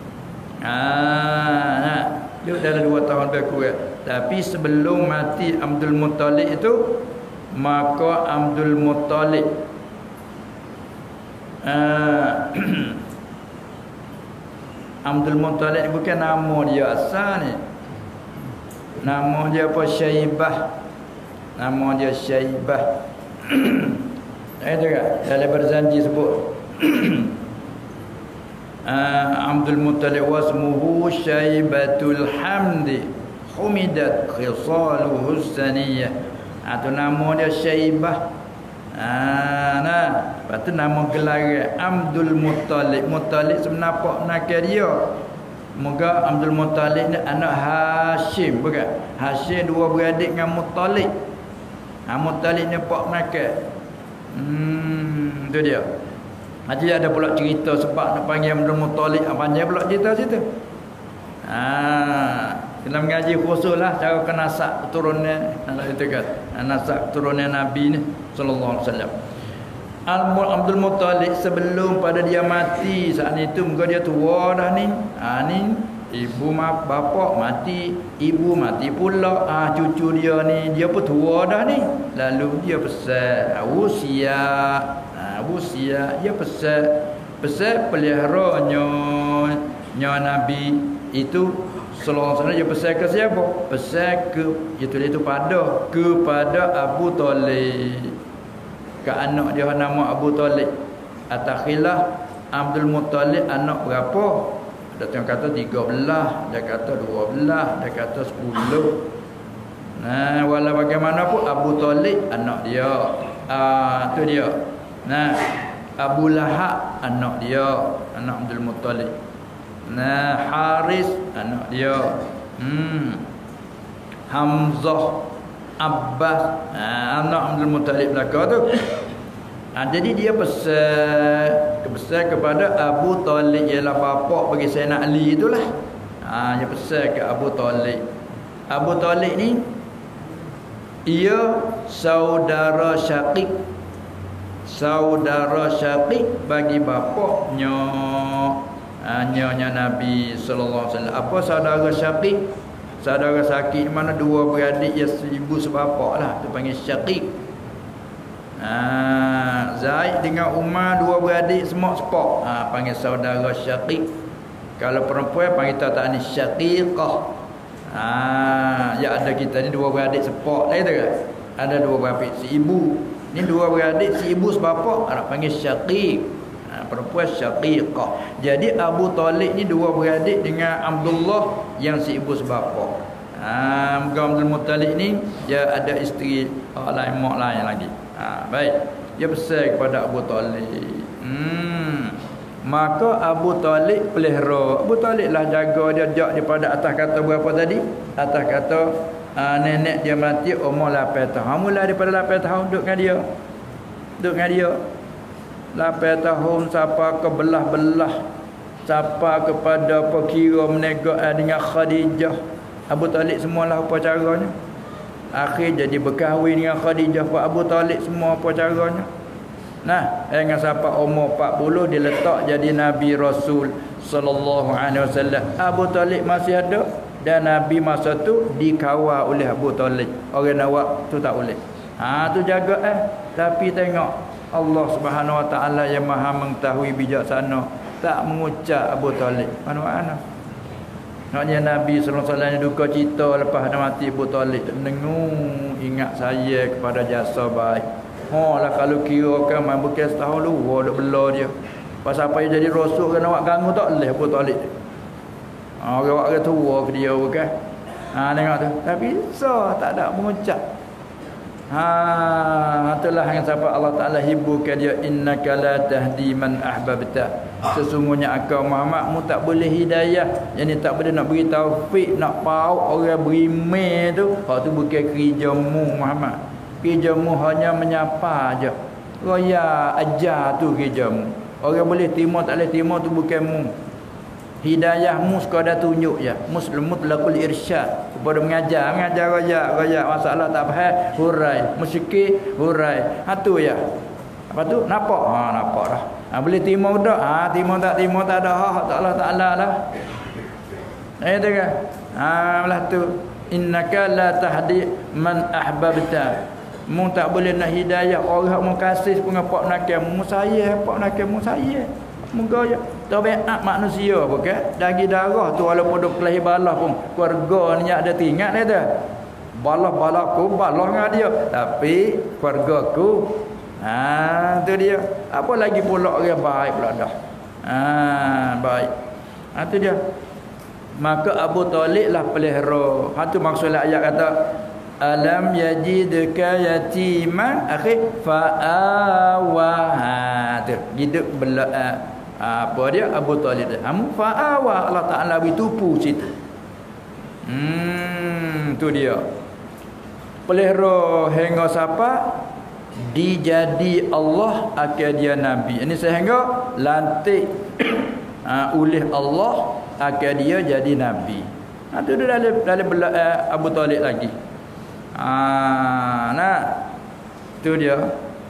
Dia dalam 2 tahun lebih kurang. Tapi sebelum mati Abdul Muttalib itu, maka Abdul Muttalib Abdul Muttalib bukan nama dia asal ni. Nama dia apa? Syaibah. Nama dia Syaibah. Itu kan dalam berzanji sebut Abdul Muttalib wasmuhu Syaibatul Hamdi humidat khisaluhu saniyah. Itu nama dia Syaibah. Lepas tu nama gelar Abdul Muttalib. Muttalib sebenarnya nakal dia. Moga Abdul Muttalib ni anak Hashim, bukan? Hashim dua beradik dengan Muttalib. Muttalib ni pak nakal. Tu dia. Haji ada pula cerita sebab nak panggil Abdul Muttalib, panjang pula cerita situ. Kena mengaji khusus lah cara kenasab keturunan itu kan. Nasab keturunan Nabi ni sallallahu alaihi wasallam. Abdul Muttalib sebelum pada dia mati saat itu muka dia tua dah ni. Ni ibu bapa mati, ibu mati pula. Cucu dia ni dia pun tua dah ni. Lalu dia pesan usia dia pesan pelihara nyo Nabi itu sallallahu alaihi wasallam. Dia pesan ke siapa? Pesan ke itu kepada Abu Talib. Ke anak dia nama Abu Talib. Atas khilaf Abdul Muttalib anak berapa? Ada yang kata 13, dia kata 12, dia kata 10. Walau bagaimanapun Abu Talib anak dia. Tu dia. Abu Lahab anak dia, anak Abdul Muttalib. Haris anak dia. Hamzah, Abbas, anak Abdul Muttalib belaka tu. Jadi dia pesan kepada Abu Talib, ialah bapa bagi Sayyidina Ali itulah. Dia pesan ke Abu Talib. Abu Talib ni ia saudara syaqiq bagi bapaknya nyonya Nabi sallallahu alaihi wasallam. Apa saudara syaqiq? Saudara syaqiq mana dua beradik ya ibu sebapa lah, tu panggil syaqiq. Zaid dengan Umar dua beradik semua sepak. Panggil saudara syaqiq. Kalau perempuan panggil tak ni syaqiqah. Ya ada kita ni dua beradik sepak lah itu kan. Ada dua beradik si ibu. Ni dua beradik si ibu sebapa, nak panggil syaqiq. Perempuan syaqiqah. Jadi Abu Talib ni dua beradik dengan Abdullah yang si ibu sebapa. Abdul Muttalib ni dia ada isteri lain mak lain lagi. Baik. Dia pesan kepada Abu Talib. Maka Abu Talib pelihara. Abu Talib lah jaga dia, jak daripada atas kata berapa tadi? Atas kata nenek dia mati umur 8 tahun. Mula daripada 8 tahun duduk dengan dia. Duduk dengan dia. 8 tahun sampai ke belah-belah. Sampai kepada perkira menegak dengan Khadijah. Abu Talib semualah apa caranya. Akhir jadi berkahwin dengan Khadijah. Pak Abu Talib semua apa caranya. Dengan sampai umur 40 dia letak jadi Nabi Rasul sallallahu alaihi wasallam. Abu Talib masih ada dan Nabi masa tu dikawal oleh Abu Talib. Orang nawak tu tak boleh. Tu jaga tapi tengok Allah Subhanahu wa taala yang Maha mengetahui bijaksana tak mengucap Abu Talib. Mana-mana. Naknya Nabi sallallahu alaihi wasallam duka cita lepas dah mati Abu Talib. Dengung ingat saya kepada jasa baik. Lah kalau kira kan bukan setahun dulu duk bela dia. Pasal apa dia jadi rasul kan awak ganggu tak boleh Abu Talib. Orang-orang tua ke dia bukan. Tengok tu. Tapi so tak ada mengucap. Itulah yang sampai Allah Ta'ala hiburkan dia, innaka la tahdi man ahbabta. Sesungguhnya engkau Muhammad, mu tak boleh hidayah, yani tak boleh nak beri taufik, nak pau orang berimeh tu. Hak tu bukan kerjamu Muhammad. Kerjamu hanya menyapa aja. Raya ajar tu kerjamu. Orang boleh terima tak boleh terima tu bukan mu. Hidayahmu sekadar tunjuk je. Muslim mutlaqul irsyad, kepada mengajar raya masalah tak faham hurai, musyrik hurai. Tu ya. Apa tu? Nampak? Nampak dah. Boleh terima dak? Terima tak ada hak Allah Taala lah. Tu kan. Belah tu. Innaka la tahdi man ahbabta. Mu tak boleh nak hidayah orang mu kasih pun pak nakal mu saya, pak nakal mu saya. Moga ya tabiat manusia bukan daging darah tu walaupun duk kelahi balah pun keluarga ni ada tinggal dia tu. Balah-balahku balah dengan dia tapi keluargaku tu dia. Apa lagi pula orang baik pula dah. Baik. Tu dia. Maka Abu Talib lah pelihara. Tu maksud ayat kata alam yajidka yatiman akhi fa'awa. Tu hidup apa dia Abu Talib dia fa'awa, Allah Ta'ala beri tupu situ. Tu dia pelihara hingga siapa dijadi Allah akan dia Nabi. Ini sehingga lantik oleh Allah akan dia jadi Nabi. Tu dia dalam Abu Talib lagi. Tu dia.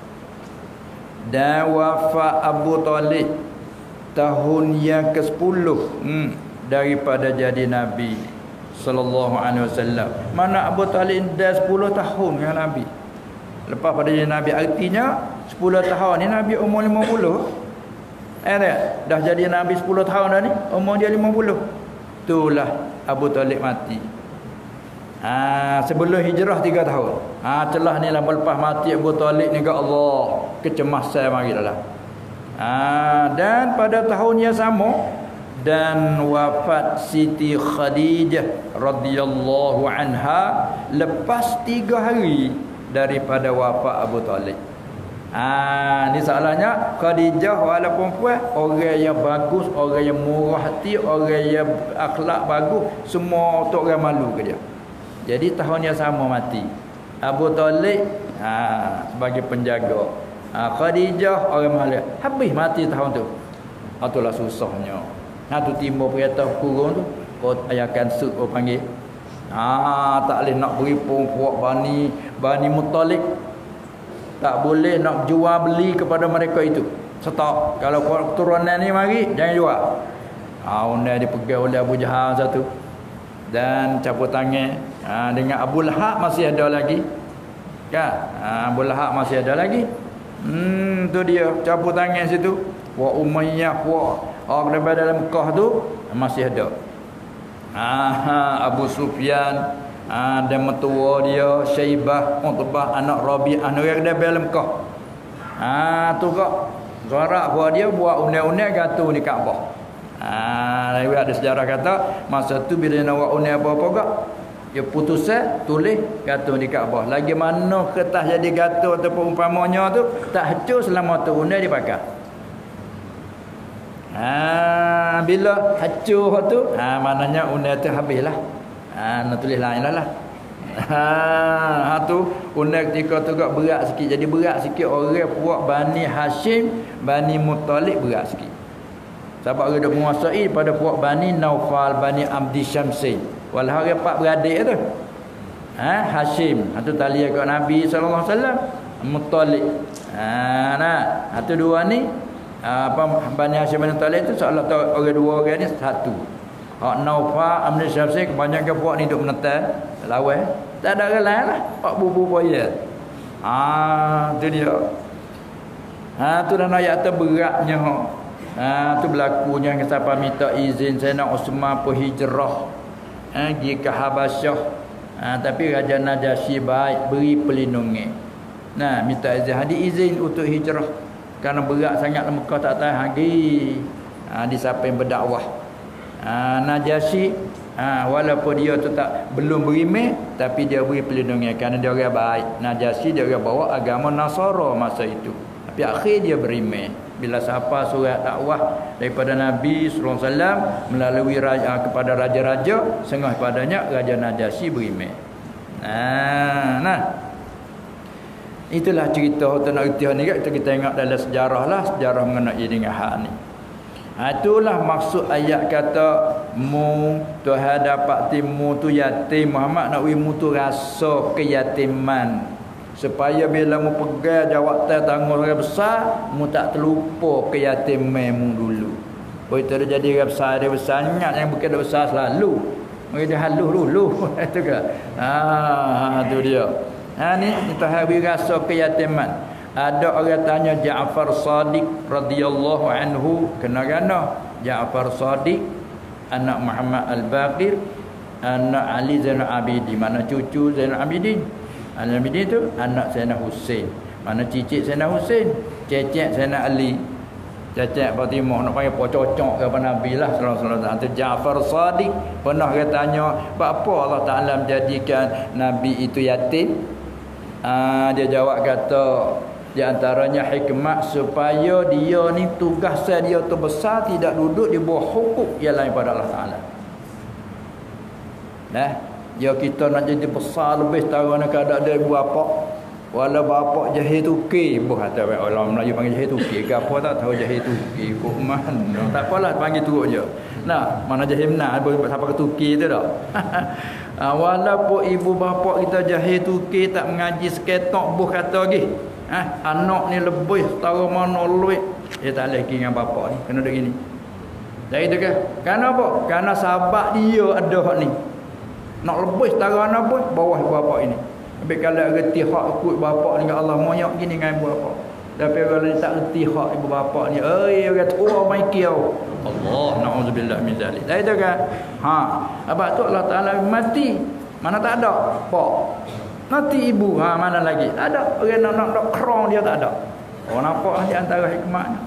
Dan wafat Abu Talib tahun yang ke-10 daripada jadi Nabi sallallahu alaihi wasallam. Mana Abu Talib dah 10 tahun dengan Nabi. Lepas pada jadi Nabi, artinya 10 tahun ni Nabi umur 50. Dah jadi Nabi 10 tahun dah ni, umur dia 50. Itulah Abu Talib mati. Sebelum hijrah 3 tahun. Celah ni lah lepas mati Abu Talib ni ke Allah kecemasan mari dalam. Dan pada tahun yang sama dan wafat Siti Khadijah radhiyallahu anha lepas 3 hari daripada wafat Abu Talib. Ni salahnya Khadijah walaupun puan orang yang bagus, orang yang murah hati, orang yang akhlak bagus, semua untuk orang malu ke dia. Jadi tahun yang sama mati Abu Talib sebagai penjaga, Khadijah orang malu. Habis mati tahun tu. Itulah susahnya. Tu timbul kereta kurung tu. Kau ayakan sud kau panggil. Tak boleh nak beri puak Bani Muttalib. Tak boleh nak jual beli kepada mereka itu. Stop. Kalau keturunan ni mari jangan jual. Undang dipegang oleh Abu Jahal satu. Dan caput tangan dengan Abu Lahab masih ada lagi. Kan? Abu Lahab masih ada lagi. Tu dia caput tangan situ. Wa Umayyah wa orang dalam Mekah tu masih ada. Abu Sufyan dan mentua dia Syaibah, Utbah anak Rabi'ah orang dalam Mekah. Tu kok garak buat dia buat undang-undang gatu di Kaabah. Ada sejarah kata masa tu bila nak buat undang apa-apa kak dia putusan tulis gatu di Kaabah. Lagi mana kertas jadi gatu ataupun umpamanya tu tak hancur selama tu undang dipakai. Bila hancur tu maknanya undang tu habislah. Nak tulis lain lah. Tu undang ketika tu gak berat sikit. Jadi berat sikit orang puak Bani Hashim, Bani Muttalib berat sikit. Sebab orang dah menguasai pada puak Bani Naufal, Bani Abdi Syamsin. Walau orang 4 beradik tu. Hashim, tu tali kat Nabi sallallahu alaihi wasallam. Muttalib. Tu dua ni Bani Hashim Bani Muttalib tu seolah tahu orang dua orang ni satu. Hak Naufal, Abdi Syamsin kebanyakan puak ni duk menetal, lawan. Tak ada orang lain lah. Hak bubu boya. Tu dia. Tu dah ayat terberatnya. Tu berlakunya siapa minta izin Sayyidina Osman per hijrah pergi ke Habasyah. Tapi Raja Najasyi baik beri perlindungan. Minta izin. Hadi izin untuk hijrah. Kerana berat sangat Mekah tak tahan lagi. Di siapa yang berdakwah. Najasyi walaupun dia tu belum berimeh, tapi dia beri perlindungan kerana dia orang baik. Najasyi dia orang bawa agama Nasara masa itu, tapi akhir dia berimeh bila siapa surat dakwah daripada Nabi sallallahu alaihi wasallam melalui kepada raja-raja, setengah padanya Raja Najasyi berimeh. Itulah cerita tentang Utihah ni. Kita tengok dalam sejarah lah, sejarah mengenai dengan hak ni. Itulah maksud ayat kata mu Tuhan dapat timu tu yatim. Muhammad nak mu tu rasa keyatiman, supaya bila mu pegang jawatan tanggung orang besar, mu tak terlupa keyatiman mu dulu. Begitu dia jadi orang besar, dia besar ingat yang bukan dia besar selalu. Dia halus dulu. Itu ke? Tu dia. Ni kita hari rasa keyatiman. Ada orang tanya Ja'far Shadiq radhiyallahu anhu, kena-kena Ja'far Shadiq anak Muhammad Al-Baqir, anak Ali Zainal Abidin, mana cucu Zainal Abidin. Zainal Abidin tu anak Sayyidina Husain, mana cicit Sayyidina Husain, cecek Sayyidina Ali, cecek Fatimah. Nak panggil apa cocok ke Nabi lah sallallahu alaihi wasallam. Tu Ja'far Shadiq pernah dia tanya, apa Allah Taala menjadikan Nabi itu yatim? Dia jawab kata, di antaranya hikmah supaya dia ni tugas dia tu besar, tidak duduk di bawah hukuk yang lain pada Allah Taala. Ya kita nak jadi besar lebih tahu nak ada ibu bapa, walau bapa jahil tuki, buh kata orang Melayu panggil jahil tuki, ke apa tak tahu jahil tuki kok mana. Tak apalah panggil turut je. Mana jahil benar siapa ke tuki tu dah. Walaupun ibu bapa kita jahil tuki, tak mengaji seketok, buh kata lagi. Anak ni lebih tahu mana luit, dia tak lagi dengan bapa ni, kena dek gini. Jadi tu ke? Kenapa apa? Karena sahabat dia ada hak ni. Nak lebih tahu anak pun bawah ibu bapa ini. Tapi kalau reti hak ikut bapa dengan Allah moyak gini dengan ibu bapa. Tapi kalau dia tak reti hak ibu bapa ni, orang tua mai kiau. Allah, naudzubillah min zalik. Jadi tu ke? Sebab tu Allah Taala mati. Mana tak ada pak. Nanti ibu, mana lagi? Ada orang nak kerong dia tak ada. Nampak di antara hikmahnya.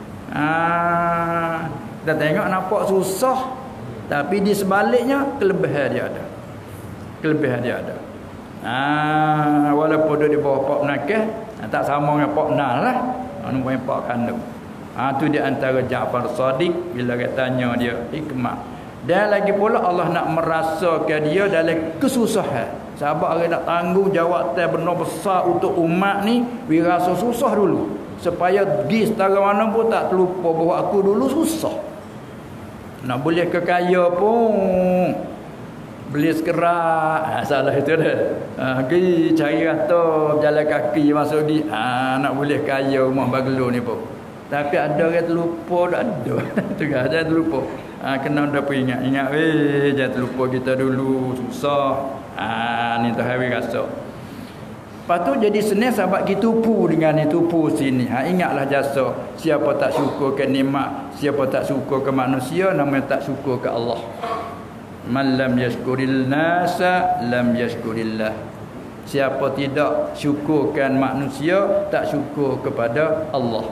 Kita tengok nampak susah, tapi di sebaliknya kelebihan dia ada. Kelebihan dia ada. Walaupun dia di bawah pak nakah, tak sama dengan pak nal lah. Nampak pak kandung. Tu di antara Ja'far Shadiq bila dia tanya dia hikmah. Dan lagi pula Allah nak merasakan dia dalam kesusahan. Sahabat orang nak tanggung jawatan benar besar untuk umat ni, dia rasa susah dulu. Supaya pergi setara mana pun tak terlupa bahawa aku dulu susah. Nak boleh kekaya pun beli sekerak. Salah itu dah. Pergi cari rata jalan kaki masuk pergi. Nak boleh kaya rumah bagelo ni pun. Tapi ada orang terlupa, tak ada. Tu kan, jangan terlupa. Kena dah ingat-ingat, jangan terlupa kita dulu susah. Ni tu hari rasa. Lepas tu jadi senang sahabat kita tupu dengan ni, tupu sini. Ingatlah jasa. Siapa tak syukur ke nikmat, siapa tak syukur ke manusia, namanya tak syukur ke Allah. Man lam yashkuril nasa lam yashkurillah. Siapa tidak syukurkan manusia, tak syukur kepada Allah.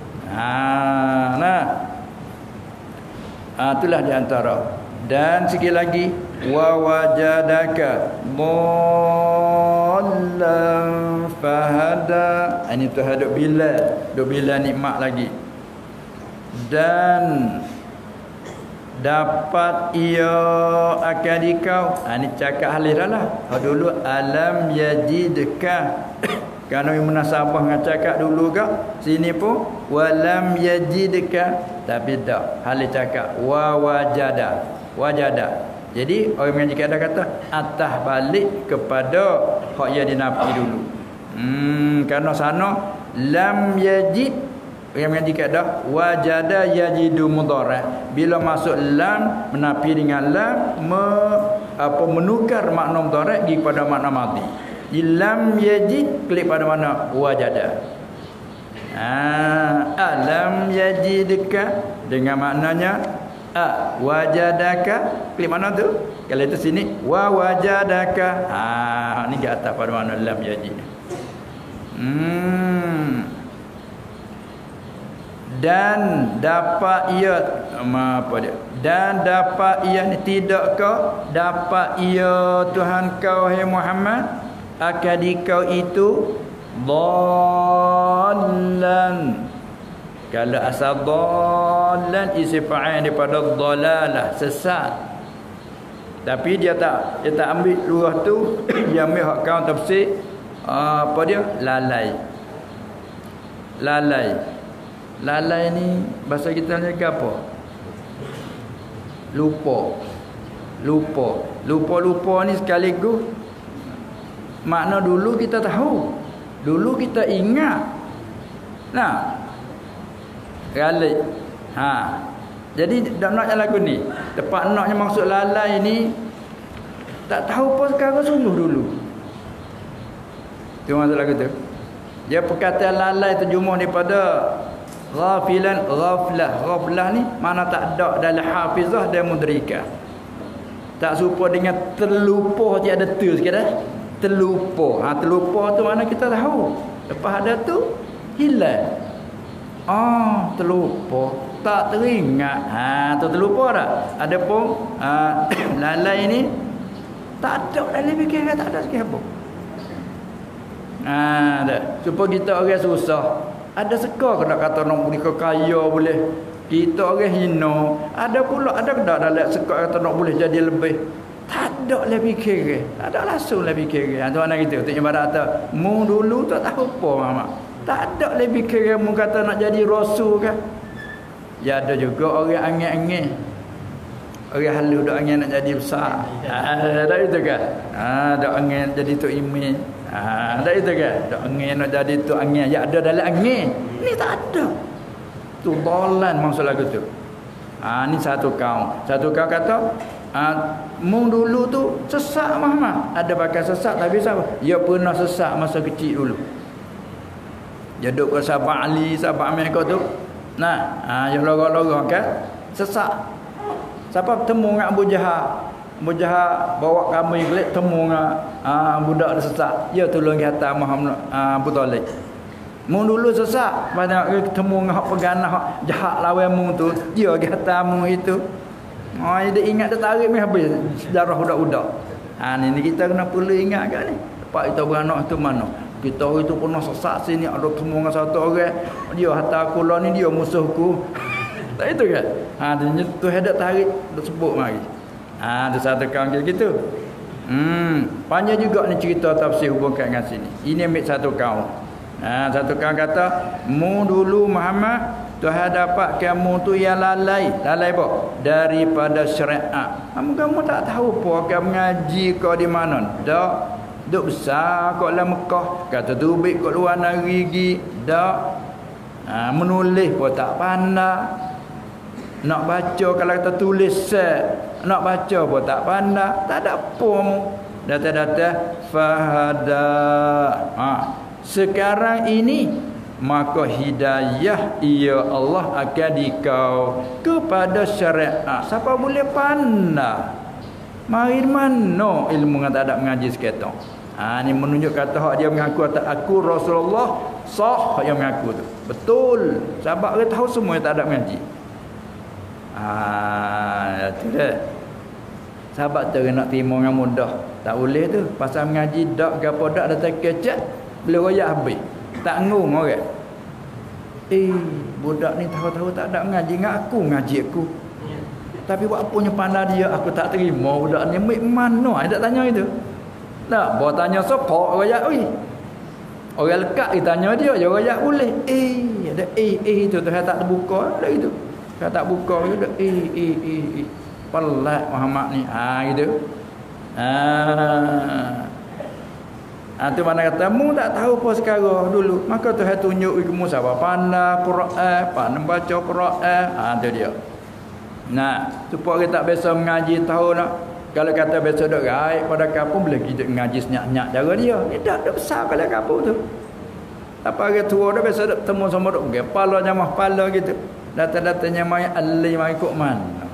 Itulah di antara. Dan sekali lagi, wa wajadaka dhallan fahada. Ini tu hadap bila nikmat lagi. Dan dapat ia akan dikau. Ini cakap halis dah lah. Dulu alam yajidka. Kerana munasabah dengan cakap dulu ke sini pun walam yajidka, tapi tak halis cakap wa wajada. Jadi orang mengaji kaedah kata atas balik kepada hak yang dinafi dulu. Kerana sana lam yajid, orang mengaji kaedah wajada yajidu mudhari'. Bila masuk lam menafi dengan lam menukar makna mudhari' pergi kepada makna madhi. Lam yajid klik pada mana wajada. Alam yajidka dengan maknanya wajadaka klik mana tu? Kalau itu sini wa wajadaka. Ni ke atas pada mana lam yajid. Dan dapat ia apa dia? Dan dapat ia ni, tidakkah dapat ia Tuhan kau hai Muhammad akan dikau itu dhallan. Kalau asal dhallan isim fa'il daripada dhalalah, sesat. Tapi dia tak ambil lurah tu, dia ambil hak kaum tafsir apa dia? Lalai. Lalai ni bahasa kita ni apa? Lupa ni sekaligus makna dulu kita tahu, dulu kita ingat. Nah, galik. Jadi dak naknya lagu ni. Tepat naknya maksud lalai ni tak tahu apa sekarang sungguh dulu. Tu maksud lagu tu. Dia perkataan lalai terjemah daripada ghafilan, ghaflah ni mana tak ada dalam hafizah dan mudrikah. Tak serupa dengan terlupa, tiada tu sikit dah. Terlupa. Terlupa tu mana kita tahu. Lepas ada tu hilang. Terlupa, tak teringat. Tu terlupa dah. Adapun lalai ni tak ada dalam fikiran, tak ada sikit apa. Supaya kita orang susah. Ada seka kena kata nak beri kaya boleh. Kita orang hina. Ada pula ada tak dalam seka kata nak boleh jadi lebih. Tak ada lebih kira. Tak ada langsung lebih kira. Tu mana gitu. Tu ibarat kata mu dulu tak tahu apa mama. Tak ada lebih kira mu kata nak jadi rasul kan. Ya ada juga orang angin-angin. Orang halus dak angin nak jadi besar. Ada itu kan. Dak angin jadi tu imam. Ada itu kan. Dak angin nak jadi tu angin. Ya ada dalam angin. Ni tak ada. Tu dolan maksud lagu tu. Ni satu kaum. Satu kaum kata mu dulu tu sesat Muhammad. Ada pakai sesat tapi siapa? Dia pernah sesat masa kecil dulu. Dia duduk ke sahabat Ali, sahabat mereka tu. Yang lorong-lorong kan sesat. Siapa temu dengan Abu Jahal? Abu Jahal bawa kami gelik temu dengan budak sesat. Dia tolong kata Muhammad Abu Talib. Mu dulu sesat, pada ketemu dengan hak peganah hak jahat lawan mu tu, dia kata mu itu. Dia ingat dia tarik ni habis sejarah budak-budak. Ni kita kena perlu ingat kan ni. Pak kita beranak tu mana? Kita itu pernah sesat sini, ada temu dengan satu orang, dia hantar aku lah ni, dia musuhku. Tak itu kan? Tu hendak tarik, dia sebut mari. Ada satu kawan gitu. Panjang juga ni cerita tafsir hubungkan dengan sini. Ini ambil satu kawan. Satu kawan kata, mu dulu Muhammad, Tuhan dapat kamu tu yang lalai apa? Daripada syariat. Kamu tak tahu apa, kamu mengaji kau di mana? Tak. Duk besar kau dalam Mekah, kata tubik kau luar negeri, tak. Menulis pun tak pandai. Nak baca kalau kata tulis nak baca pun tak pandai. Tak ada apa mu. Data-data fahada. Sekarang ini maka hidayah ia Allah akan dikau kepada syariat. Siapa boleh pandai? Mari mana ilmu yang tak ada mengaji sekitar. Ni menunjuk kata hak dia mengaku kata aku Rasulullah sah yang mengaku tu. Betul. Sahabat dia tahu semua yang tak ada mengaji. Itu dah. Sahabat tu nak terima dengan mudah. Tak boleh tu. Pasal mengaji dak ke apa dak datang kecek boleh royak habis. Tak ngung orang. Budak ni tahu-tahu tak ada mengaji dengan aku, ngaji aku. Tapi buat apanya pandai dia, aku tak terima budak ni. Mana? Ada tanya itu. Tak, bawa tanya siapa royak oi. Orang lekat ditanya dia, dia royak boleh. Ada itu tu tak terbuka dah itu. Kalau tak buka tu dah pelat Muhammad ni. Gitu. Tu mana kata mu tak tahu apa sekarang dulu. Maka Tuhan tunjuk ilmu siapa pandai Quran, pandai baca Quran. Tu dia. Supaya kita tak biasa mengaji tahu nak. Kalau kata biasa dok gaib pada kampung boleh kita mengaji senyak-senyak cara dia. Dia dah besar kalau kampung tu. Apa orang tua dah biasa dok temu sama dok kepala jamah kepala gitu. Data-datanya mai alai mai kok mana.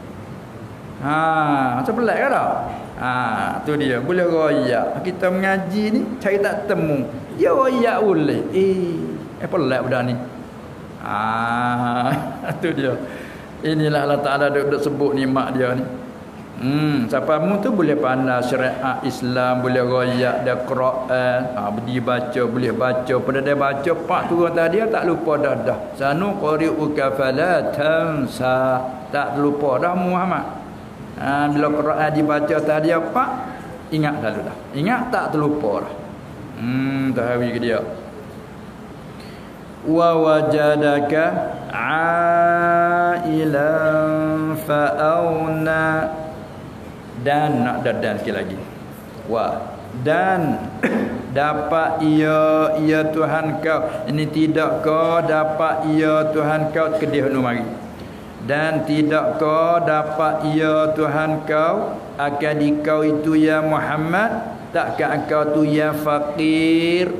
Macam pelik kan tak? Tu dia. Boleh royak. Kita mengaji ni cari tak temu. Dia royak boleh. Pelik budak ni. Itu dia. Inilah Allah Ta'ala duk sebut nikmat dia ni. Siapa mu tu boleh pandai syariat Islam, boleh royak dia Quran, baca, boleh baca. Pada dia baca pak turun tadi tak lupa dah. Sanu qari'uka fala tansa. Tak lupa dah Muhammad. Bila Quran dibaca tadi apa? Ingat selalu dah. Ingat tak terlupa dah. Tahawi ke dia. Wa wajadaka ailan fa'auna. Dan nak dan sikit lagi. Dan dapat ia Tuhan kau. Ini tidak kau dapat ia Tuhan kau kedih nu mari. Dan tidak kau dapat ia Tuhan kau akan dikau itu ya Muhammad, takkan kau tu ya fakir.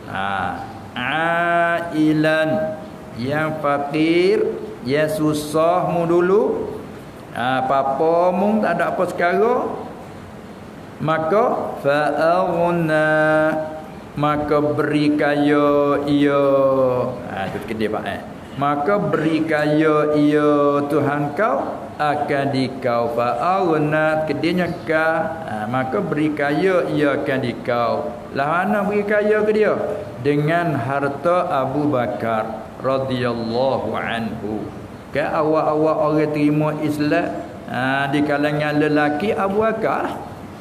Ailan, yang fakir, ya susahmu dulu. Apa mung tak ada apa sekarang, maka fa'aghna, maka beri kaya ia. Itu kedai pak maka beri kaya ia Tuhan kau akan dikau. Fa'aghna kedainya ka, maka beri kaya ia akan dikau. Lah mana beri kaya ke dia? Dengan harta Abu Bakar radhiyallahu anhu. Ke awal-awal orang terima Islam di kalangan lelaki Abu Bakar.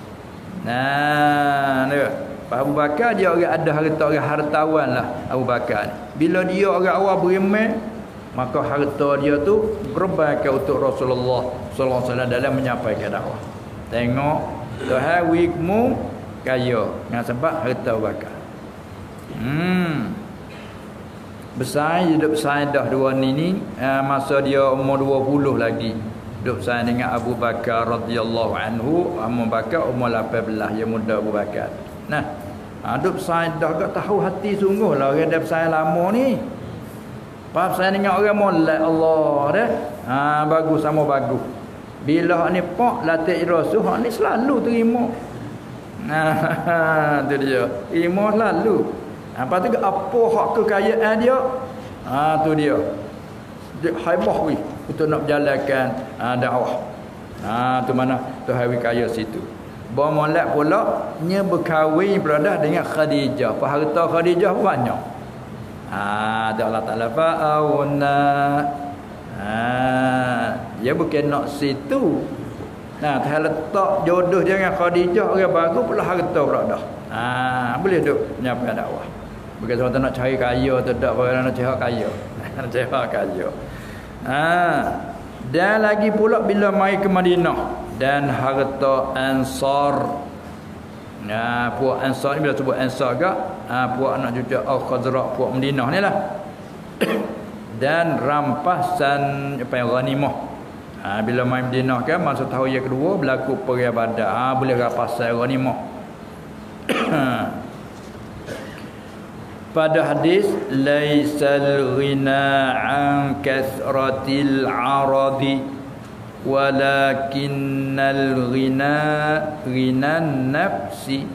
Abu Bakar dia orang ada harta, orang hartawan lah Abu Bakar. Bila dia orang awal beriman, maka harta dia tu berbahagia untuk Rasulullah sallallahu alaihi wasallam dalam menyampaikan dakwah. Tengok Tuhan wikmu kaya dengan sebab harta Abu Bakar. Bersaing hidup bersaing dah dua ni masa dia umur 20 lagi. Hidup bersaing dengan Abu Bakar radhiyallahu anhu. Abu Bakar umur 18, dia muda Abu Bakar. Nah, hidup bersaing dah gak tahu hati sungguh lah orang dah bersaing lama ni. Faham saya dengan orang molek Allah dah. Bagus sama bagus. Bila hak ni pak latih rasul, hak ni selalu terima. Tu dia. Terima selalu. Lepas tu apa hak kekayaan dia? Tu dia. Dia haibah weh untuk nak berjalankan dakwah. Tu mana tu hawi kaya situ. Bawa molek pula nya berkahwin pula dengan Khadijah. Harta Khadijah banyak. Tu Allah Taala fa'auna. Dia bukan nak situ. Kalau letak jodoh dengan Khadijah orang baru pula harta pula dah. Boleh duk menyampaikan dakwah. Bukan semata nak cari kaya atau tak, bukan nak cari kaya. Nak cari kaya. Dan lagi pula bila mai ke Madinah dan harta Ansar. Puak Ansar ni bila sebut Ansar gak, puak anak cucu Al-Khazraj, puak Madinah ni lah. Dan rampasan apa yang ghanimah. Bila mai Madinah kan masa tahun yang kedua berlaku perang Badar. Boleh rampasan ghanimah. Pada hadis laisal ghina an kasratil aradi walakinnal ghina ghinan nafsi.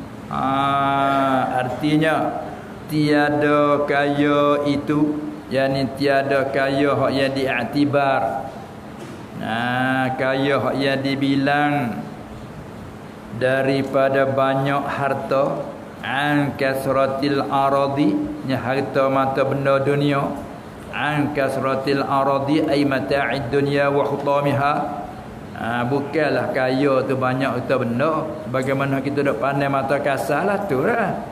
Artinya tiada kaya itu, yakni tiada kaya hak yang diiktibar. Kaya hak yang dibilang daripada banyak harta. An kasratil aradi, nya harta mata benda dunia. An kasratil aradi ay mata'id dunya wa khutamiha. Bukanlah kaya tu banyak harta benda, bagaimana kita dak pandai mata kasar lah tu lah.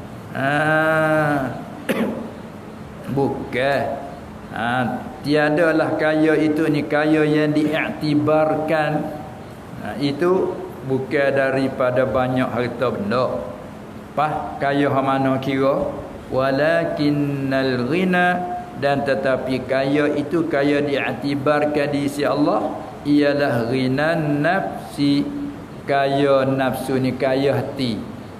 Bukan. Tiadalah kaya itu ni kaya yang diiktibarkan. Itu bukan daripada banyak harta benda. Kaya hak mana kira, walakinnal ghina, dan tetapi kaya itu kaya diiktibarkan di sisi Allah ialah ghinan nafsi, kaya nafsu ni, kaya hati.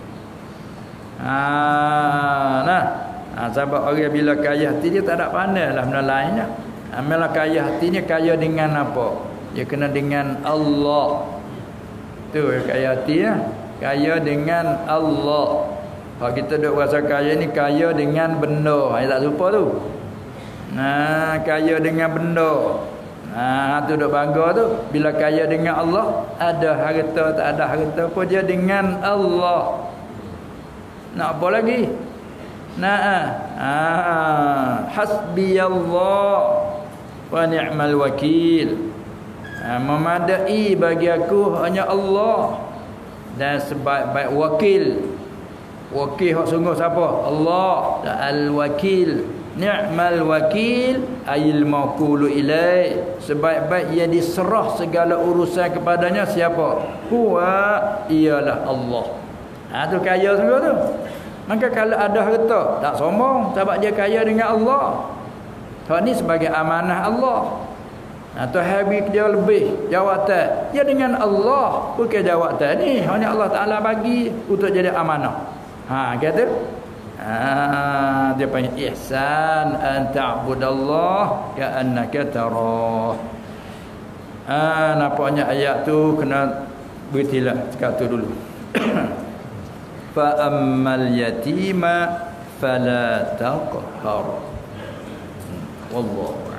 Sebab orang bila kaya hati dia tak ada pandai lah benda lainnya. Amalah kaya hati ni kaya dengan apa? Dia kena dengan Allah. Tu kaya hati ya. Kaya dengan Allah. Kalau kita duk rasa kaya ni kaya dengan benda, tak lupa tu. Kaya dengan benda. Tu duk bangga tu. Bila kaya dengan Allah, ada harta tak ada harta pun dia dengan Allah. Nak apa lagi? Hasbiyallah wa ni'mal wakil. Memadai bagi aku hanya Allah dan sebaik-baik wakil. Wakil hak sungguh siapa? Allah. Al-wakil. Ni'mal wakil ayil maqulu ilai. Sebaik-baik yang diserah segala urusan kepadanya siapa? Huwa, ialah Allah. Tu kaya sungguh tu. Maka kalau ada harta, tak sombong sebab dia kaya dengan Allah. Hak ni sebagai amanah Allah. Tuhan bagi dia lebih jawatan. Dia dengan Allah, bukan jawatan ni hanya Allah Taala bagi untuk jadi amanah. Kata dia panggil ihsan an ta'budallah ka'annaka tarah. Nampaknya ayat tu kena bertilah kata dulu. Fa ammal yatima fala taqhar. Wallah